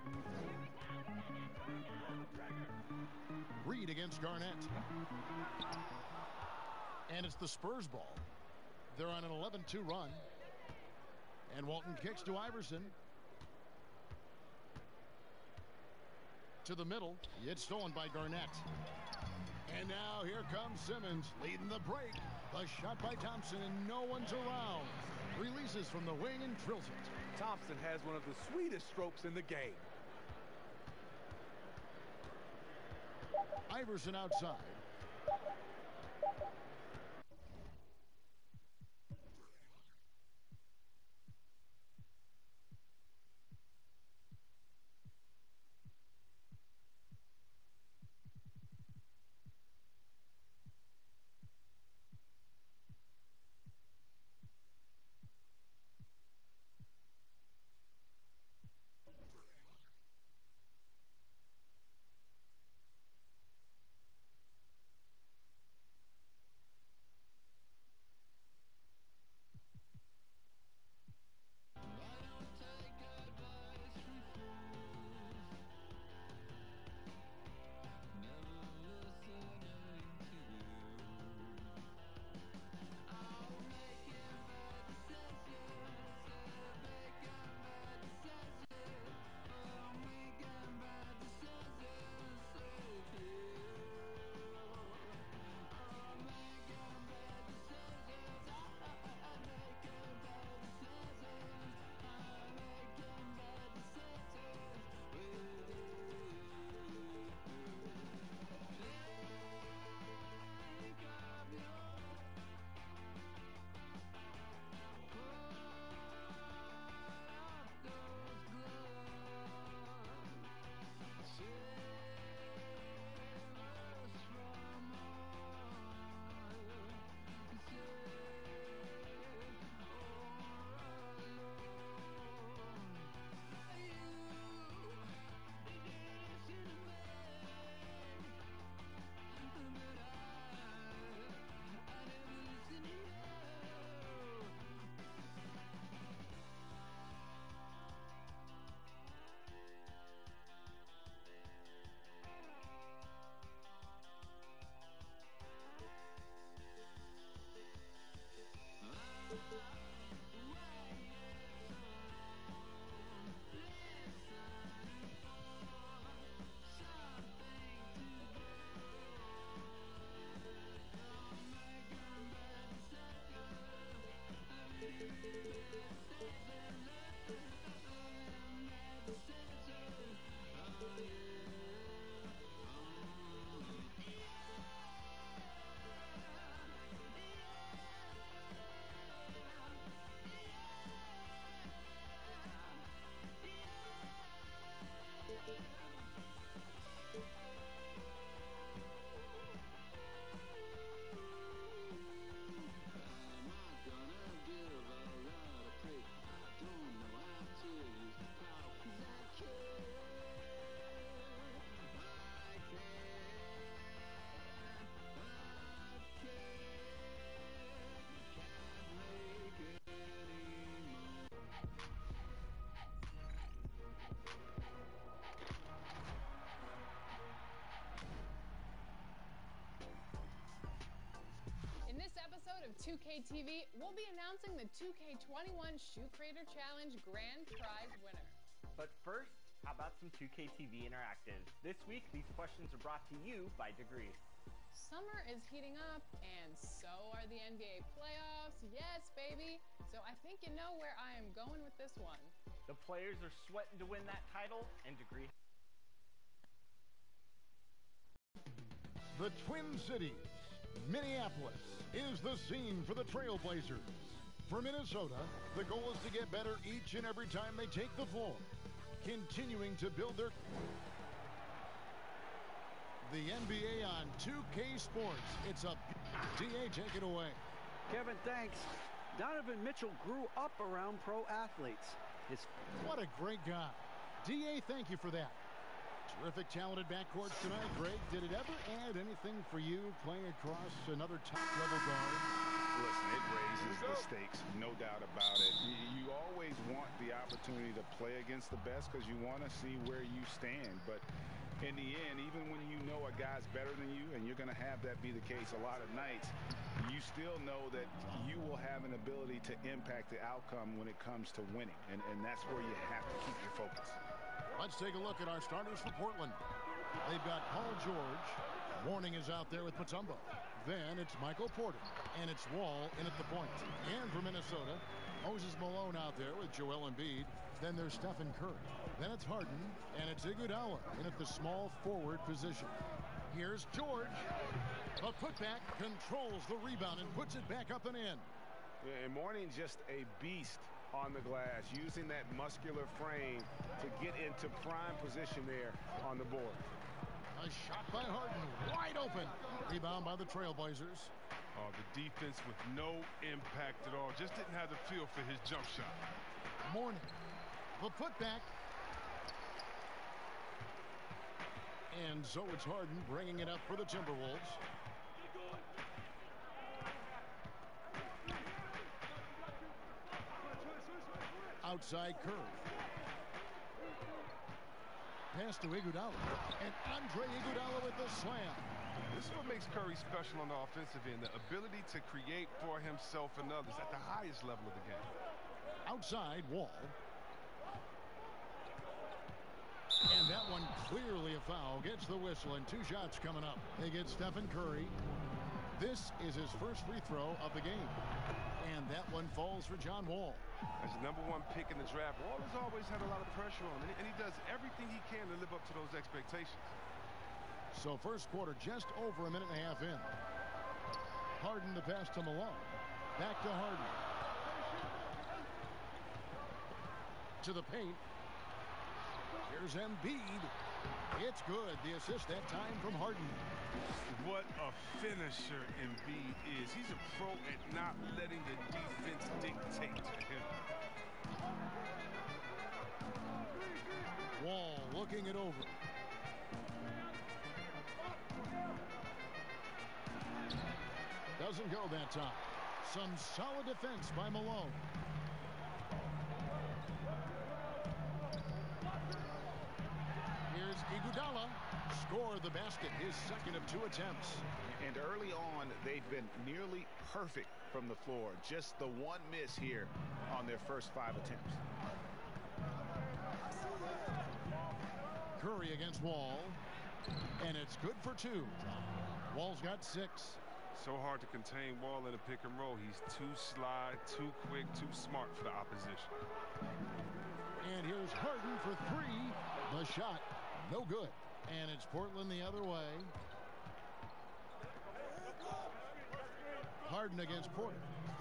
Reed against Garnett. And it's the Spurs ball. They're on an eleven two run. And Walton kicks to Iverson. To the middle. It's stolen by Garnett. And now here comes Simmons leading the break. The shot by Thompson, and no one's around. Releases from the wing and drills it. Thompson has one of the sweetest strokes in the game. Iverson outside. two K T V, we'll be announcing the two K twenty-one Shoe Creator Challenge Grand Prize winner. But first, how about some two K T V Interactive? This week, these questions are brought to you by Degree. Summer is heating up, and so are the N B A playoffs. Yes, baby. So I think you know where I am going with this one. The players are sweating to win that title, and Degree Twin Cities, Minneapolis is the scene for the Trailblazers. For Minnesota, the goal is to get better each and every time they take the floor, continuing to build their... The N B A on two K Sports. It's a... D A, take it away. Kevin, thanks. Donovan Mitchell grew up around pro athletes. His... What a great guy. D A, thank you for that. Terrific, talented backcourts tonight. Greg, did it ever add anything for you playing across another top-level guard? Listen, it raises the stakes, no doubt about it. You, you always want the opportunity to play against the best because you want to see where you stand. But in the end, even when you know a guy's better than you, and you're going to have that be the case a lot of nights, you still know that you will have an ability to impact the outcome when it comes to winning. And, and that's where you have to keep your focus. Let's take a look at our starters for Portland. They've got Paul George. Warning is out there with Mutombo. Then it's Michael Porter. And it's Wall in at the point. And for Minnesota, Moses Malone out there with Joel Embiid. Then there's Stephen Curry. Then it's Harden. And it's Iguodala in at the small forward position. Here's George. The putback controls the rebound and puts it back up and in. Yeah, and Mourning just a beast on the glass, using that muscular frame to get into prime position there on the board. A shot by Harden, wide open. Rebound by the Trailblazers. Oh, the defense with no impact at all. Just didn't have the feel for his jump shot. Mourning. The putback. And so it's Harden bringing it up for the Timberwolves. Outside Curry. Pass to Iguodala. And Andre Iguodala with the slam. This is what makes Curry special on the offensive end, the ability to create for himself and others at the highest level of the game. Outside Wall. And that one clearly a foul. Gets the whistle and two shots coming up. They get Stephen Curry. This is his first free throw of the game. And that one falls for John Wall. As the number one pick in the draft, Wall has always had a lot of pressure on him, and he does everything he can to live up to those expectations. So first quarter just over a minute and a half in. Harden the pass to Malone. Back to Harden. To the paint. Here's Embiid. It's good. The assist that time from Harden. What a finisher Embiid is. He's a pro at not letting the defense dictate to him. Wall looking it over. Doesn't go that time. Some solid defense by Malone. Here's Iguodala. Score the basket, his second of two attempts. And early on, they've been nearly perfect from the floor. Just the one miss here on their first five attempts. Curry against Wall. And it's good for two. Wall's got six. So hard to contain Wall in a pick and roll. He's too sly, too quick, too smart for the opposition. And here's Harden for three. The shot, no good. And it's Portland the other way. Harden against Porter.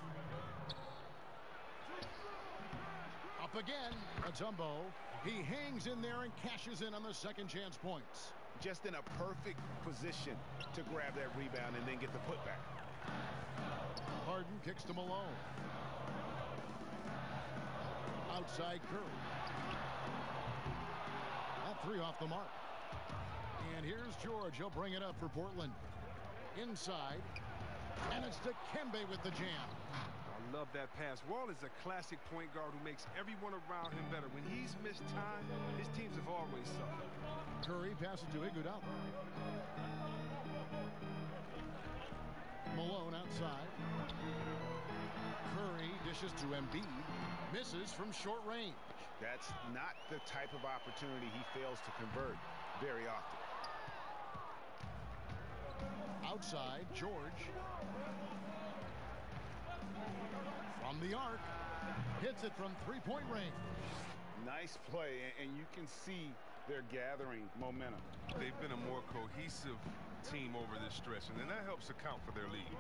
Up again, Mutombo. He hangs in there and cashes in on the second chance points. Just in a perfect position to grab that rebound and then get the putback. Harden kicks to Malone. Outside Curry. That three off the mark. And here's George. He'll bring it up for Portland. Inside. And it's Dikembe with the jam. I love that pass. Wall is a classic point guard who makes everyone around him better. When he's missed time, his teams have always suffered. Curry passes to Iguodala. Malone outside. Curry dishes to Embiid. Misses from short range. That's not the type of opportunity he fails to convert very often. Outside, George. From the arc. Hits it from three-point range. Nice play, and you can see they're gathering momentum. They've been a more cohesive team over this stretch, and then that helps account for their lead.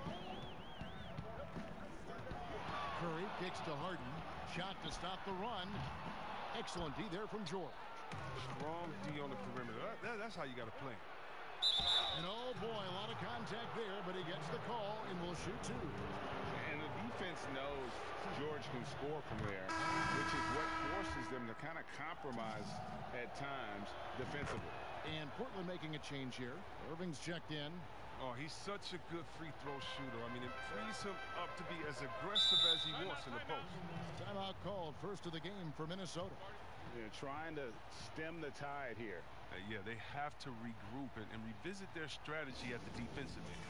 Curry kicks to Harden. Shot to stop the run. Excellent D there from George. Strong D on the perimeter. That, that, that's how you got to play. And oh boy, a lot of contact there, but he gets the call and will shoot two. And the defense knows George can score from there, which is what forces them to kind of compromise at times defensively. And Portland making a change here. Irving's checked in. Oh, he's such a good free throw shooter. I mean, it frees him up to be as aggressive as he wants in the post. Timeout called, first of the game for Minnesota. They're trying to stem the tide here. Uh, yeah, they have to regroup and, and revisit their strategy at the defensive end.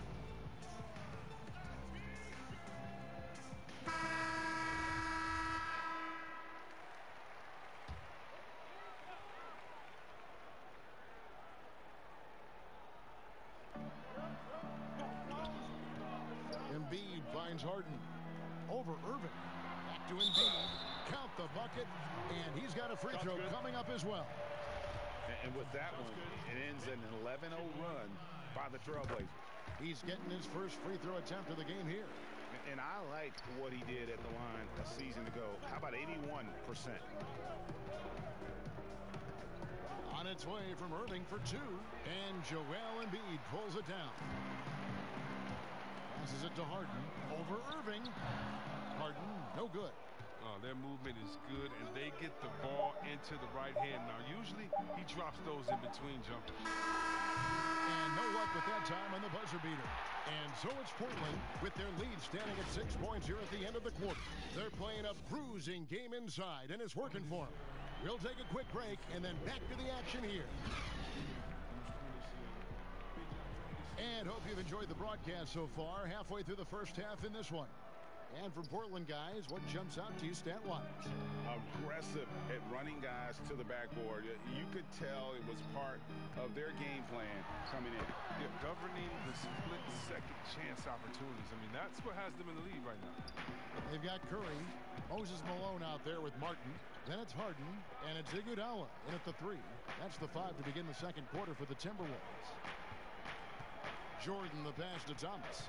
Embiid finds Harden. Over Irving. Back to Embiid. Count the bucket. And he's got a free throw coming up as well. And with that one, it ends an eleven oh run by the Trailblazers. He's getting his first free throw attempt of the game here. And I like what he did at the line a season ago. How about eighty-one percent? On its way from Irving for two. And Joel Embiid pulls it down. Passes it to Harden. Over Irving. Harden, no good. Oh, their movement is good, and they get the ball into the right hand. Now, usually, he drops those in between jumpers. And no luck with that time on the buzzer beater. And so it's Portland with their lead standing at six points here at the end of the quarter. They're playing a bruising game inside, and it's working for them. We'll take a quick break, and then back to the action here. And hope you've enjoyed the broadcast so far. Halfway through the first half in this one. And from Portland, guys, what jumps out to you stat-wise? Aggressive at running guys to the backboard. You could tell it was part of their game plan coming in. Yeah, governing the split second chance opportunities. I mean, that's what has them in the lead right now. They've got Curry, Moses Malone out there with Martin. Then it's Harden, and it's Iguodala in at the three. That's the five to begin the second quarter for the Timberwolves. Jordan the pass to Thomas.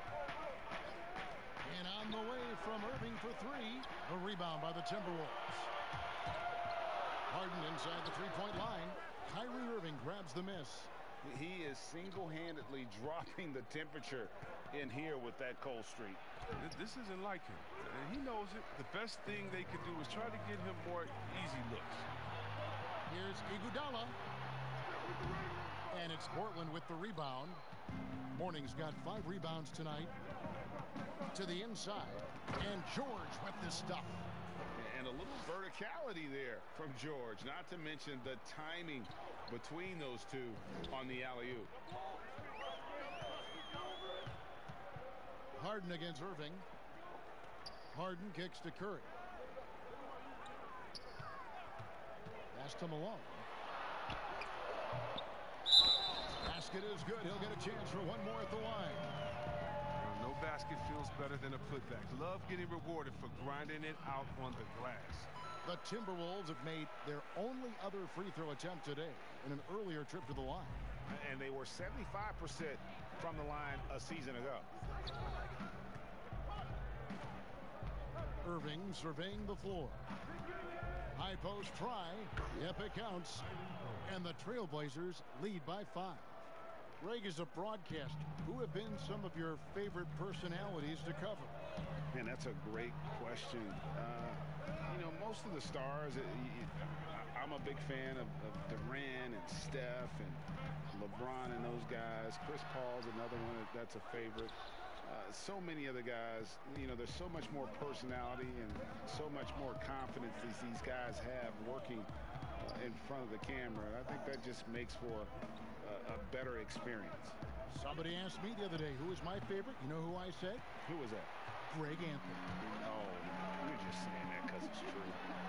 And on the way from Irving for three. A rebound by the Timberwolves. Harden inside the three-point line. Kyrie Irving grabs the miss. He is single-handedly dropping the temperature in here with that cold streak. This isn't like him. He knows it. The best thing they could do is try to get him more easy looks. Here's Iguodala. And it's Portland with the rebound. Mourning's got five rebounds tonight. To the inside, and George with the stuff. And a little verticality there from George, not to mention the timing between those two on the alley-oop. Harden against Irving. Harden kicks to Curry. Pass to Malone. Basket is good. He'll get a chance for one more at the line. No basket feels better than a putback. Love getting rewarded for grinding it out on the glass. The Timberwolves have made their only other free throw attempt today in an earlier trip to the line. And they were seventy-five percent from the line a season ago. Irving surveying the floor. High post try. Yep, it counts. And the Trailblazers lead by five. Greg, is a broadcaster, who have been some of your favorite personalities to cover? Man, that's a great question. Uh, you know, most of the stars, it, it, I'm a big fan of, of Durant and Steph and LeBron and those guys. Chris Paul's another one that's a favorite. Uh, so many other guys, you know, there's so much more personality and so much more confidence as these guys have working uh, in front of the camera. I think that just makes for a, a better experience. Somebody asked me the other day, who is my favorite? You know who I said? Who was that? Greg Anthony. Oh, you're just saying that because it's true.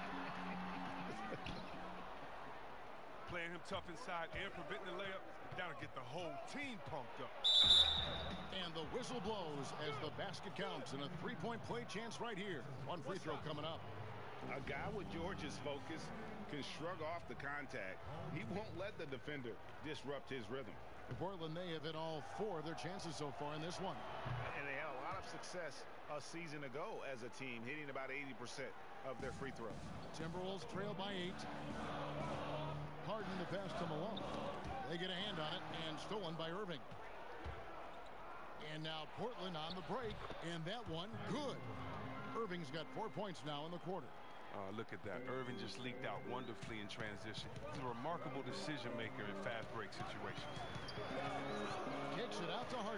Playing him tough inside and preventing the layup, that'll get the whole team pumped up. And the whistle blows as the basket counts, and a three-point play chance right here. One free throw coming up. A guy with George's focus can shrug off the contact. He won't let the defender disrupt his rhythm. Portland, they have hit all four of their chances so far in this one. And they had a lot of success a season ago as a team, hitting about eighty percent of their free throws. Timberwolves trail by eight. Harden to pass to Malone. They get a hand on it and stolen by Irving. And now Portland on the break, and that one good. Irving's got four points now in the quarter. Uh, look at that. Irving just leaked out wonderfully in transition. He's a remarkable decision maker in fast break situations. Kicks it out to Harden.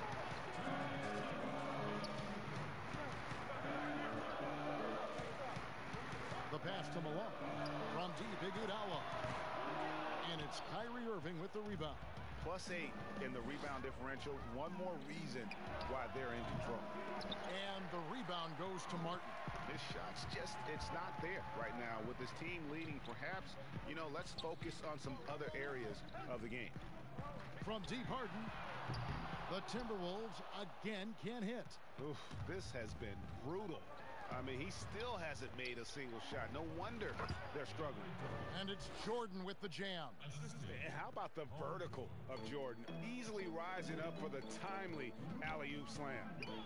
The pass to Malone. From deep, Iguodala. And it's Kyrie Irving with the rebound. Plus eight in the rebound differential. One more reason why they're in control. And the rebound goes to Martin. His shot's just, it's not there right now. With his team leading, perhaps, you know, let's focus on some other areas of the game. From deep, Harden. The Timberwolves again can't hit. Oof, this has been brutal. I mean, he still hasn't made a single shot. No wonder they're struggling. And it's Jordan with the jam. And how about the vertical of Jordan? Easily rising up for the timely alley-oop slam.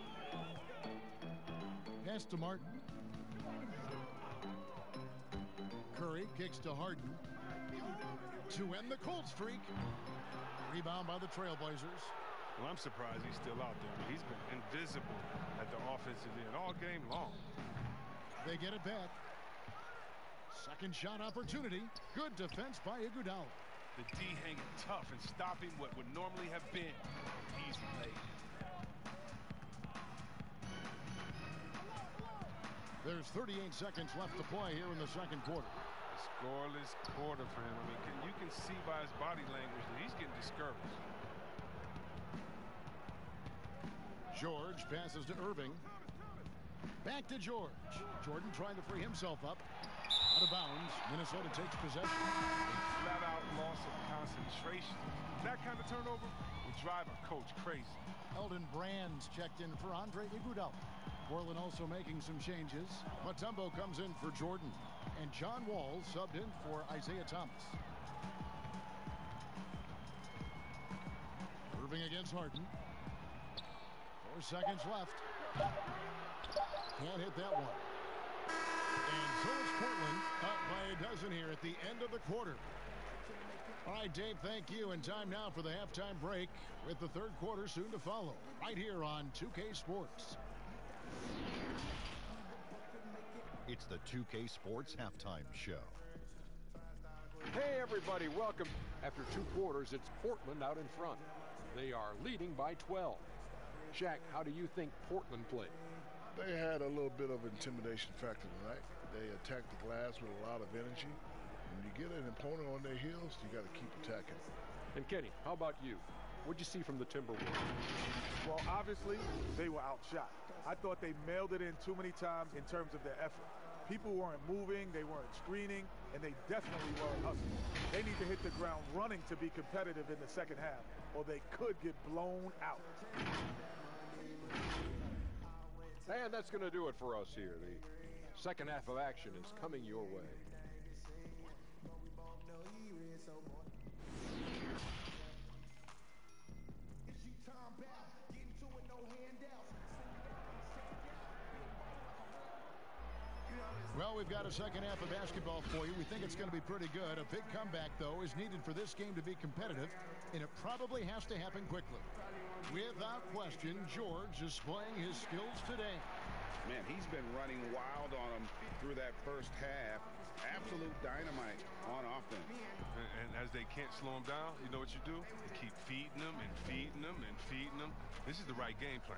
Pass to Martin. Curry kicks to Harden. To end the cold streak. Rebound by the Trailblazers. Well, I'm surprised he's still out there. He's been invisible at the offensive end all game long. They get it back. Second shot opportunity. Good defense by Iguodala. The D hanging tough and stopping what would normally have been easy lay. There's thirty-eight seconds left to play here in the second quarter. A scoreless quarter for him. I mean, can, you can see by his body language that he's getting discouraged. George passes to Irving. Back to George. Jordan trying to free himself up. Out of bounds. Minnesota takes possession. A flat-out loss of concentration. That kind of turnover will drive a coach crazy. Elton Brand's checked in for Andre Iguodala. Portland also making some changes. Mutombo comes in for Jordan. And John Wall subbed in for Isaiah Thomas. Irving against Harden. Four seconds left. Can't hit that one. And so it's Portland up by a dozen here at the end of the quarter. All right, Dave, thank you. And time now for the halftime break with the third quarter soon to follow. Right here on two K Sports. It's the two K Sports Halftime Show. Hey, everybody, welcome. After two quarters, it's Portland out in front. They are leading by twelve. Shaq, how do you think Portland played? They had a little bit of intimidation factor tonight. They attacked the glass with a lot of energy. When you get an opponent on their heels, you got to keep attacking. And Kenny, how about you? What'd you see from the Timberwolves? Well, obviously, they were outshot. I thought they mailed it in too many times in terms of their effort. People weren't moving, they weren't screening, and they definitely weren't hustling. They need to hit the ground running to be competitive in the second half, or they could get blown out. And that's going to do it for us here. The second half of action is coming your way. Well, we've got a second half of basketball for you. We think it's going to be pretty good. A big comeback, though, is needed for this game to be competitive, and it probably has to happen quickly. Without question, George displaying his skills today. Man, he's been running wild on him through that first half. Absolute dynamite on offense. And, and as they can't slow him down, you know what you do? You keep feeding them and feeding them and feeding them. This is the right game plan.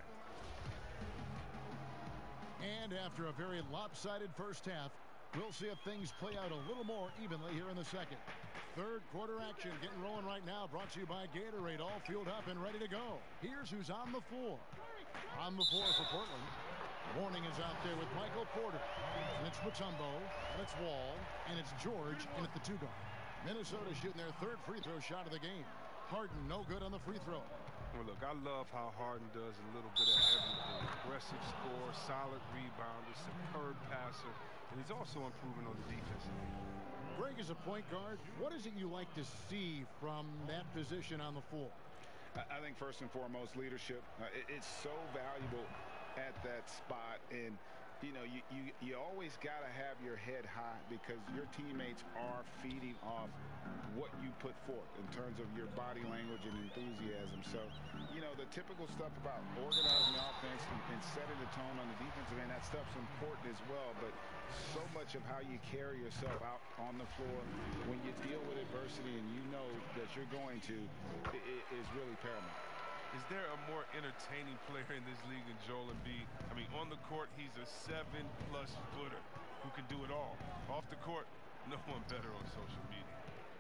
And after a very lopsided first half, we'll see if things play out a little more evenly here in the second. Third quarter action getting rolling right now, brought to you by Gatorade, all fueled up and ready to go. Here's who's on the floor. On the floor for Portland. Warning is out there with Michael Porter. And it's Mutombo, and it's Wall, and it's George in at the two guard. Minnesota shooting their third free throw shot of the game. Harden no good on the free throw. Well, look, I love how Harden does a little bit of everything. Aggressive score, solid rebounder, superb passer. and he's also improving on the defensive end. Greg is a point guard. What is it you like to see from that position on the floor? I think first and foremost, leadership. Uh, it, it's so valuable at that spot. And, you know, you, you, you always got to have your head high because your teammates are feeding off what you put forth in terms of your body language and enthusiasm. So, you know, the typical stuff about organizing the offense and, and setting the tone on the defensive end, that stuff's important as well. But so much of how you carry yourself out on the floor when you deal with adversity and you know that you're going to it, it is really paramount. Is there a more entertaining player in this league than Joel Embiid? I mean, on the court, he's a seven-plus footer who can do it all. Off the court, no one better on social media.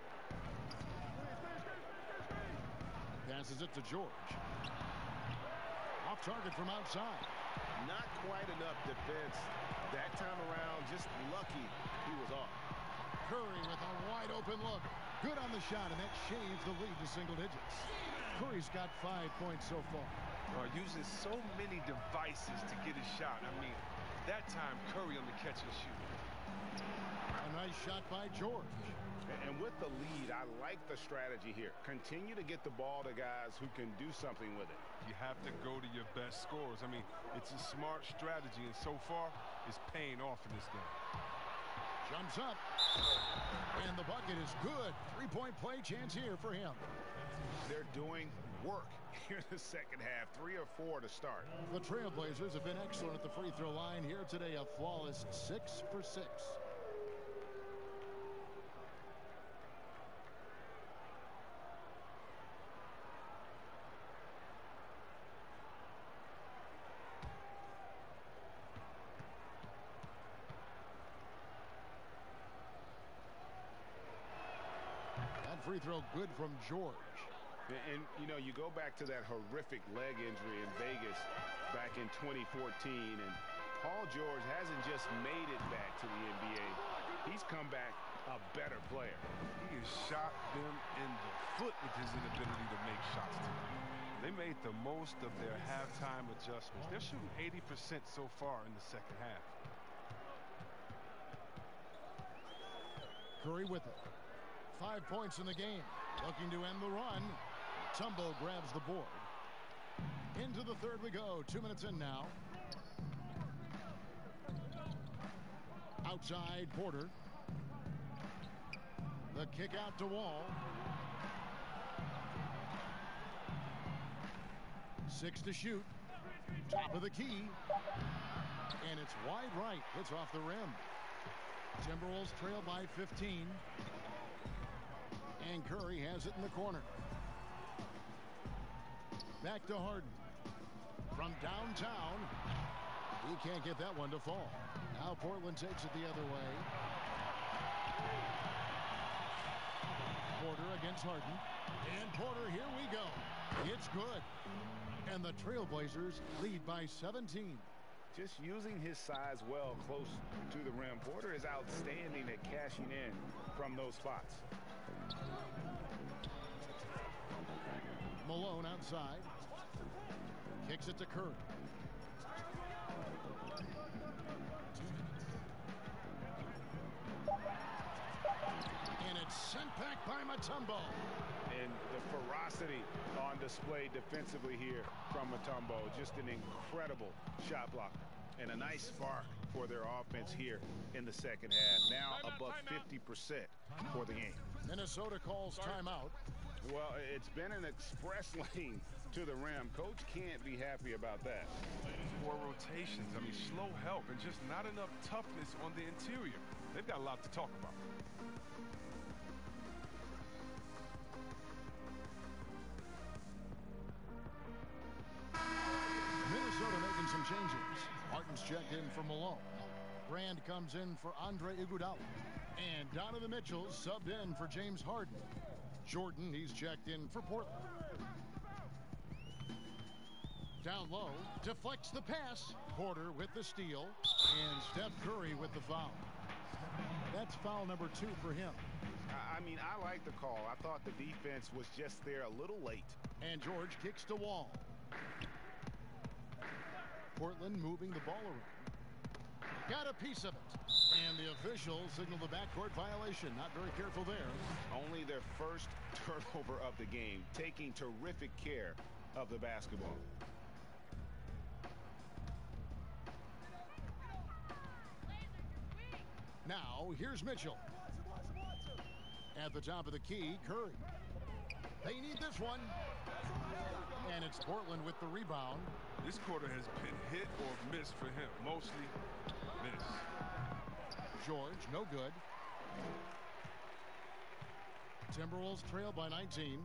Passes it to George. Off target from outside. Not quite enough defense. That time around, just lucky he was off. Curry with a wide open look. Good on the shot, and that shaves the lead to single digits. Curry's got five points so far. Uh, using so many devices to get his shot. I mean, that time Curry on the catch and shoot. A nice shot by George. And with the lead, I like the strategy here. Continue to get the ball to guys who can do something with it. You have to go to your best scorers. I mean, it's a smart strategy, and so far, it's paying off in this game. Jumps up, and the bucket is good. Three-point play chance here for him. They're doing work here in the second half. Three or four to start. The Trailblazers have been excellent at the free throw line here today. A flawless six for six. Free throw good from George. And, and, you know, you go back to that horrific leg injury in Vegas back in twenty fourteen, and Paul George hasn't just made it back to the N B A. He's come back a better player. He has shot them in the foot with his inability to make shots tonight. They made the most of their halftime adjustments. They're shooting eighty percent so far in the second half. Curry with it. Five points in the game. Looking to end the run. Tumbo grabs the board. Into the third we go. Two minutes in now. Outside Porter. The kick out to Wall. Six to shoot. Top of the key. And it's wide right. Hits off the rim. Timberwolves trail by fifteen. And Curry has it in the corner. Back to Harden. From downtown. He can't get that one to fall. Now Portland takes it the other way. Porter against Harden. And Porter, here we go. It's good. And the Trailblazers lead by seventeen. Just using his size well close to the rim. Porter is outstanding at cashing in from those spots. Malone outside. Kicks it to Curry. And it's sent back by Mutombo. And the ferocity on display defensively here from Mutombo. Just an incredible shot block. And a nice spark for their offense here in the second half. Now above fifty percent for the game. Minnesota calls timeout. Well, it's been an express lane to the rim. Coach can't be happy about that. Four rotations. I mean, slow help and just not enough toughness on the interior. They've got a lot to talk about. Minnesota making some changes. Martin's checked in for Malone. Brand comes in for Andre Iguodala. And Donovan Mitchell subbed in for James Harden. Jordan, he's checked in for Portland. Down low, deflects the pass. Porter with the steal. And Steph Curry with the foul. That's foul number two for him. I mean, I like the call. I thought the defense was just there a little late. And George kicks to Wall. Portland moving the ball around. Got a piece of it. And the officials signal the backcourt violation. Not very careful there. Only their first turnover of the game, taking terrific care of the basketball. Now, here's Mitchell. At the top of the key, Curry. They need this one. And it's Portland with the rebound. This quarter has been hit or miss for him. Mostly miss. George, no good. Timberwolves trail by nineteen.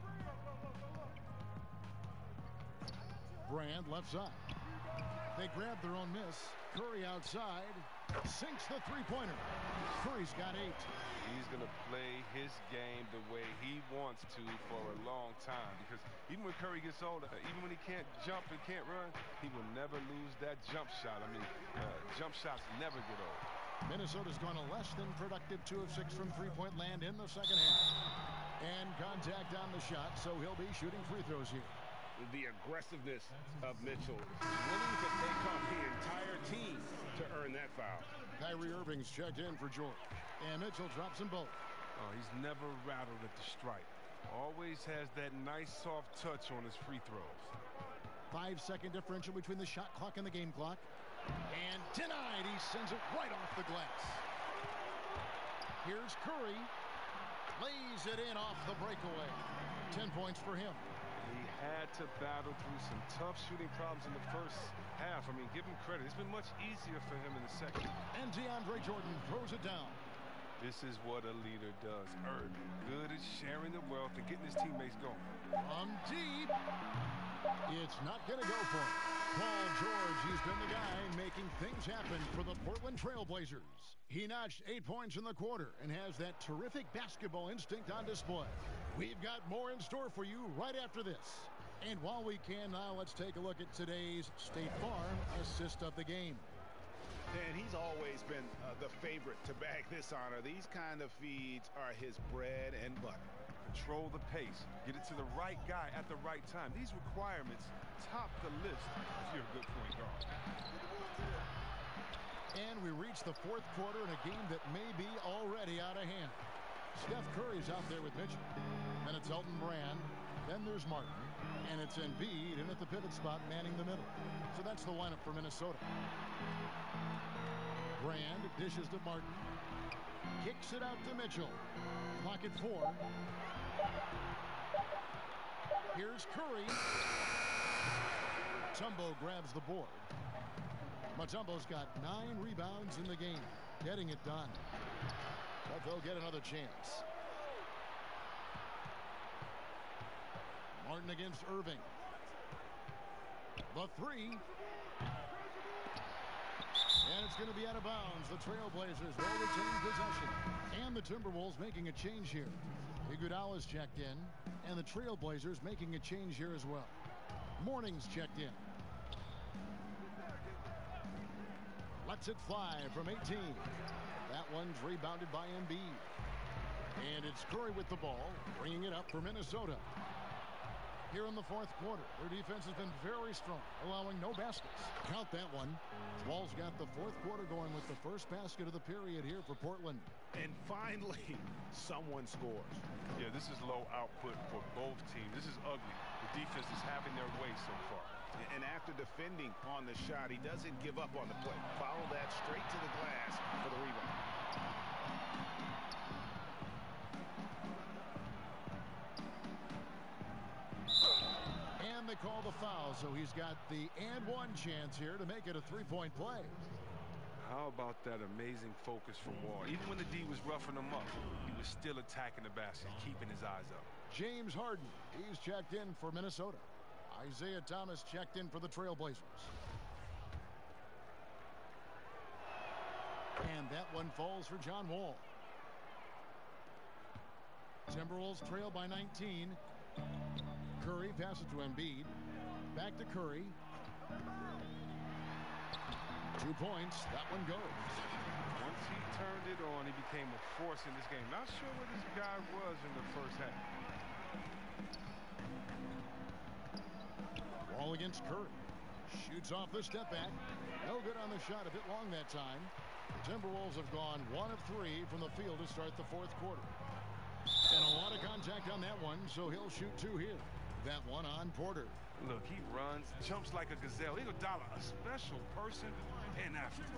Brand left side. They grab their own miss. Curry outside. Sinks the three-pointer. Curry's got eight. He's going to play his game the way he wants to for a long time, because even when Curry gets older, even when he can't jump and can't run, he will never lose that jump shot. I mean, uh, jump shots never get old. Minnesota's gone a less than productive two of six from three-point land in the second half. And contact on the shot, so he'll be shooting free throws here. The aggressiveness of Mitchell, willing to take on the entire team to earn that foul. Kyrie Irving's checked in for George. And Mitchell drops them both. Oh, he's never rattled at the stripe. Always has that nice soft touch on his free throws. Five-second differential between the shot clock and the game clock. And denied. He sends it right off the glass. Here's Curry. Lays it in off the breakaway. Ten points for him. He had to battle through some tough shooting problems in the first half. I mean, give him credit. It's been much easier for him in the second. And DeAndre Jordan throws it down. This is what a leader does. Earn. Good at sharing the wealth and getting his teammates going. From deep. It's not going to go for him. Paul George, he's been the guy making things happen for the Portland Trail Blazers. He notched eight points in the quarter and has that terrific basketball instinct on display. We've got more in store for you right after this. And while we can now, let's take a look at today's State Farm assist of the game. And he's always been uh, the favorite to bag this honor. These kind of feeds are his bread and butter. Control the pace. Get it to the right guy at the right time. These requirements top the list if you're a good point guard. And we reach the fourth quarter in a game that may be already out of hand. Steph Curry's out there with Mitchell. Then it's Elton Brand. Then there's Martin. And it's Embiid in at the pivot spot manning the middle. So that's the lineup for Minnesota. Brand dishes to Martin. Kicks it out to Mitchell. Clock at four. Here's Curry. Mutombo grabs the board. Mutombo's got nine rebounds in the game. Getting it done. But they'll get another chance. Martin against Irving. The three. And it's going to be out of bounds. The Trailblazers will retain possession. And the Timberwolves making a change here. Iguodala's checked in. And the Trailblazers making a change here as well. Morning's checked in. Lets it fly from eighteen. That one's rebounded by Embiid. And it's Curry with the ball, bringing it up for Minnesota. Here in the fourth quarter, their defense has been very strong, allowing no baskets. Count that one. Wall's got the fourth quarter going with the first basket of the period here for Portland. And finally, someone scores. Yeah, this is low output for both teams. This is ugly. The defense is having their way so far. And after defending on the shot, he doesn't give up on the play. Follow that straight to the glass for the rebound. And they call the foul, so he's got the and one chance here to make it a three-point play. How about that amazing focus from Wall? Even when the D was roughing him up, he was still attacking the basket, keeping his eyes up. James Harden, he's checked in for Minnesota. Isaiah Thomas checked in for the Trailblazers. And that one falls for John Wall. Timberwolves trail by nineteen. Curry passes to Embiid. Back to Curry. Two points. That one goes. Once he turned it on, he became a force in this game. Not sure where this guy was in the first half. Wall against Curry. Shoots off the step back. No good on the shot. A bit long that time. The Timberwolves have gone one of three from the field to start the fourth quarter. And a lot of contact on that one, so he'll shoot two here. That one on Porter. Look, he runs, jumps like a gazelle. Iguodala, a special person and athlete.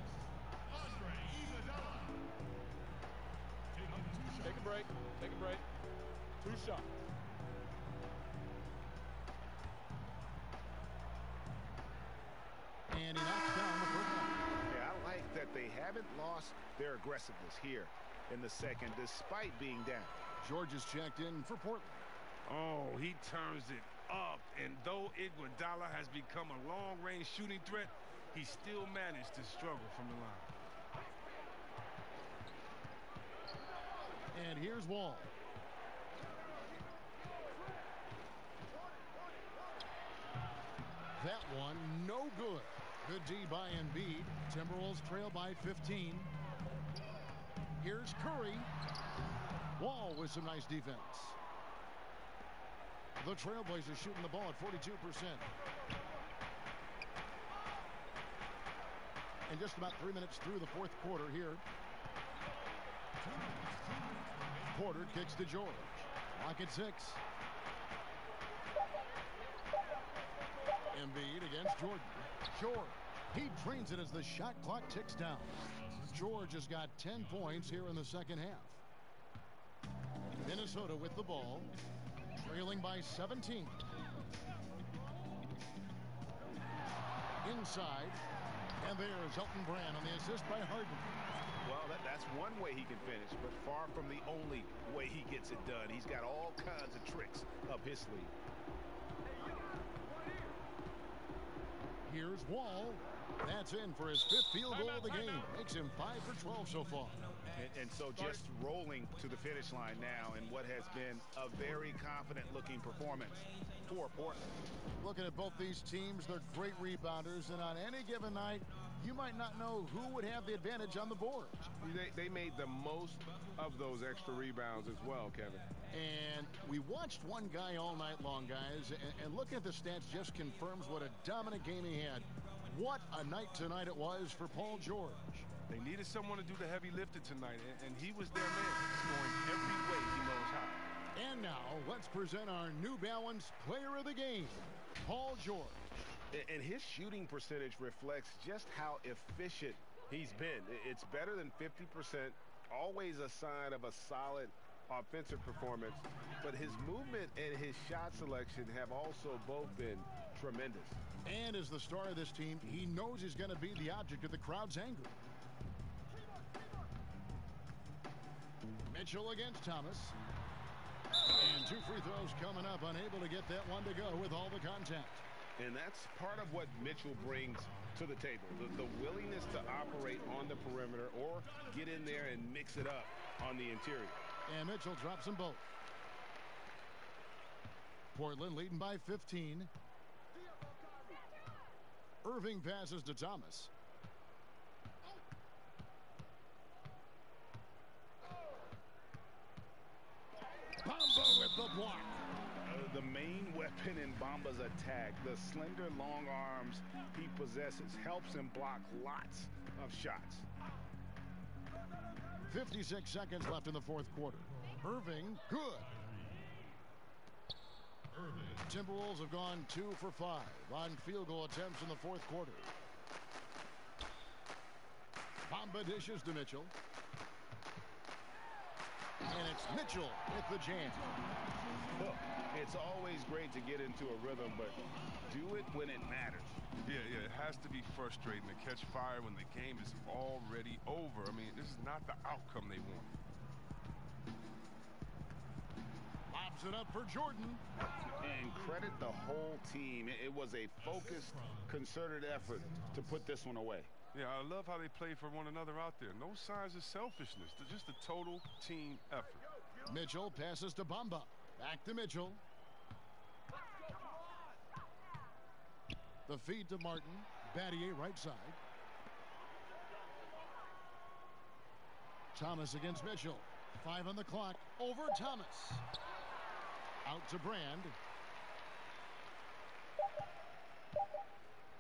Take a break. Take a break. Two shots. And he knocks down the first one. Yeah, I like that they haven't lost their aggressiveness here in the second, despite being down. George is checked in for Portland. Oh, he turns it up, and though Iguodala has become a long-range shooting threat, he still managed to struggle from the line. And here's Wall. That one, no good. Good D by Embiid. Timberwolves trail by fifteen. Here's Curry. Wall with some nice defense. The Trailblazers shooting the ball at forty-two percent. And just about three minutes through the fourth quarter here. Porter kicks to George. Lock at six. Embiid against Jordan. George. He drains it as the shot clock ticks down. George has got ten points here in the second half. Minnesota with the ball. Trailing by seventeen. Inside. And there's Elton Brand on the assist by Harden. Well, that, that's one way he can finish, but far from the only way he gets it done. He's got all kinds of tricks up his sleeve. Here's Wall. That's in for his fifth field goal of the game. Makes him five for twelve so far. And, and so just rolling to the finish line now in what has been a very confident-looking performance for Portland. Looking at both these teams, they're great rebounders, and on any given night, you might not know who would have the advantage on the board. They, they made the most of those extra rebounds as well, Kevin. And we watched one guy all night long, guys, and, and looking at the stats just confirms what a dominant game he had. What a night tonight it was for Paul George. They needed someone to do the heavy lifting tonight, and, and he was their man, scoring every way he knows how. And now, let's present our New Balance Player of the Game, Paul George. And his shooting percentage reflects just how efficient he's been. It's better than fifty percent, always a sign of a solid offensive performance. But his movement and his shot selection have also both been tremendous. And as the star of this team, he knows he's going to be the object of the crowd's anger. Mitchell against Thomas. And two free throws coming up, unable to get that one to go with all the contact. And that's part of what Mitchell brings to the table, the, the willingness to operate on the perimeter or get in there and mix it up on the interior. And Mitchell drops them both. Portland leading by fifteen. Irving passes to Thomas. Bamba with the block. Uh, the main weapon in Bamba's attack, the slender long arms he possesses, helps him block lots of shots. fifty-six seconds left in the fourth quarter. Irving, good. Timberwolves have gone two for five on field goal attempts in the fourth quarter. Bamba dishes to Mitchell. And it's Mitchell with the jam. Look, it's always great to get into a rhythm, but do it when it matters. Yeah, yeah, it has to be frustrating to catch fire when the game is already over. I mean, this is not the outcome they want. Lobs it up for Jordan. And credit the whole team. It was a focused, concerted effort to put this one away. Yeah, I love how they play for one another out there. No signs of selfishness. They're just a total team effort. Mitchell passes to Bamba. Back to Mitchell. The feed to Martin. Battier right side. Thomas against Mitchell. Five on the clock. Over Thomas. Out to Brand.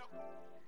Bye.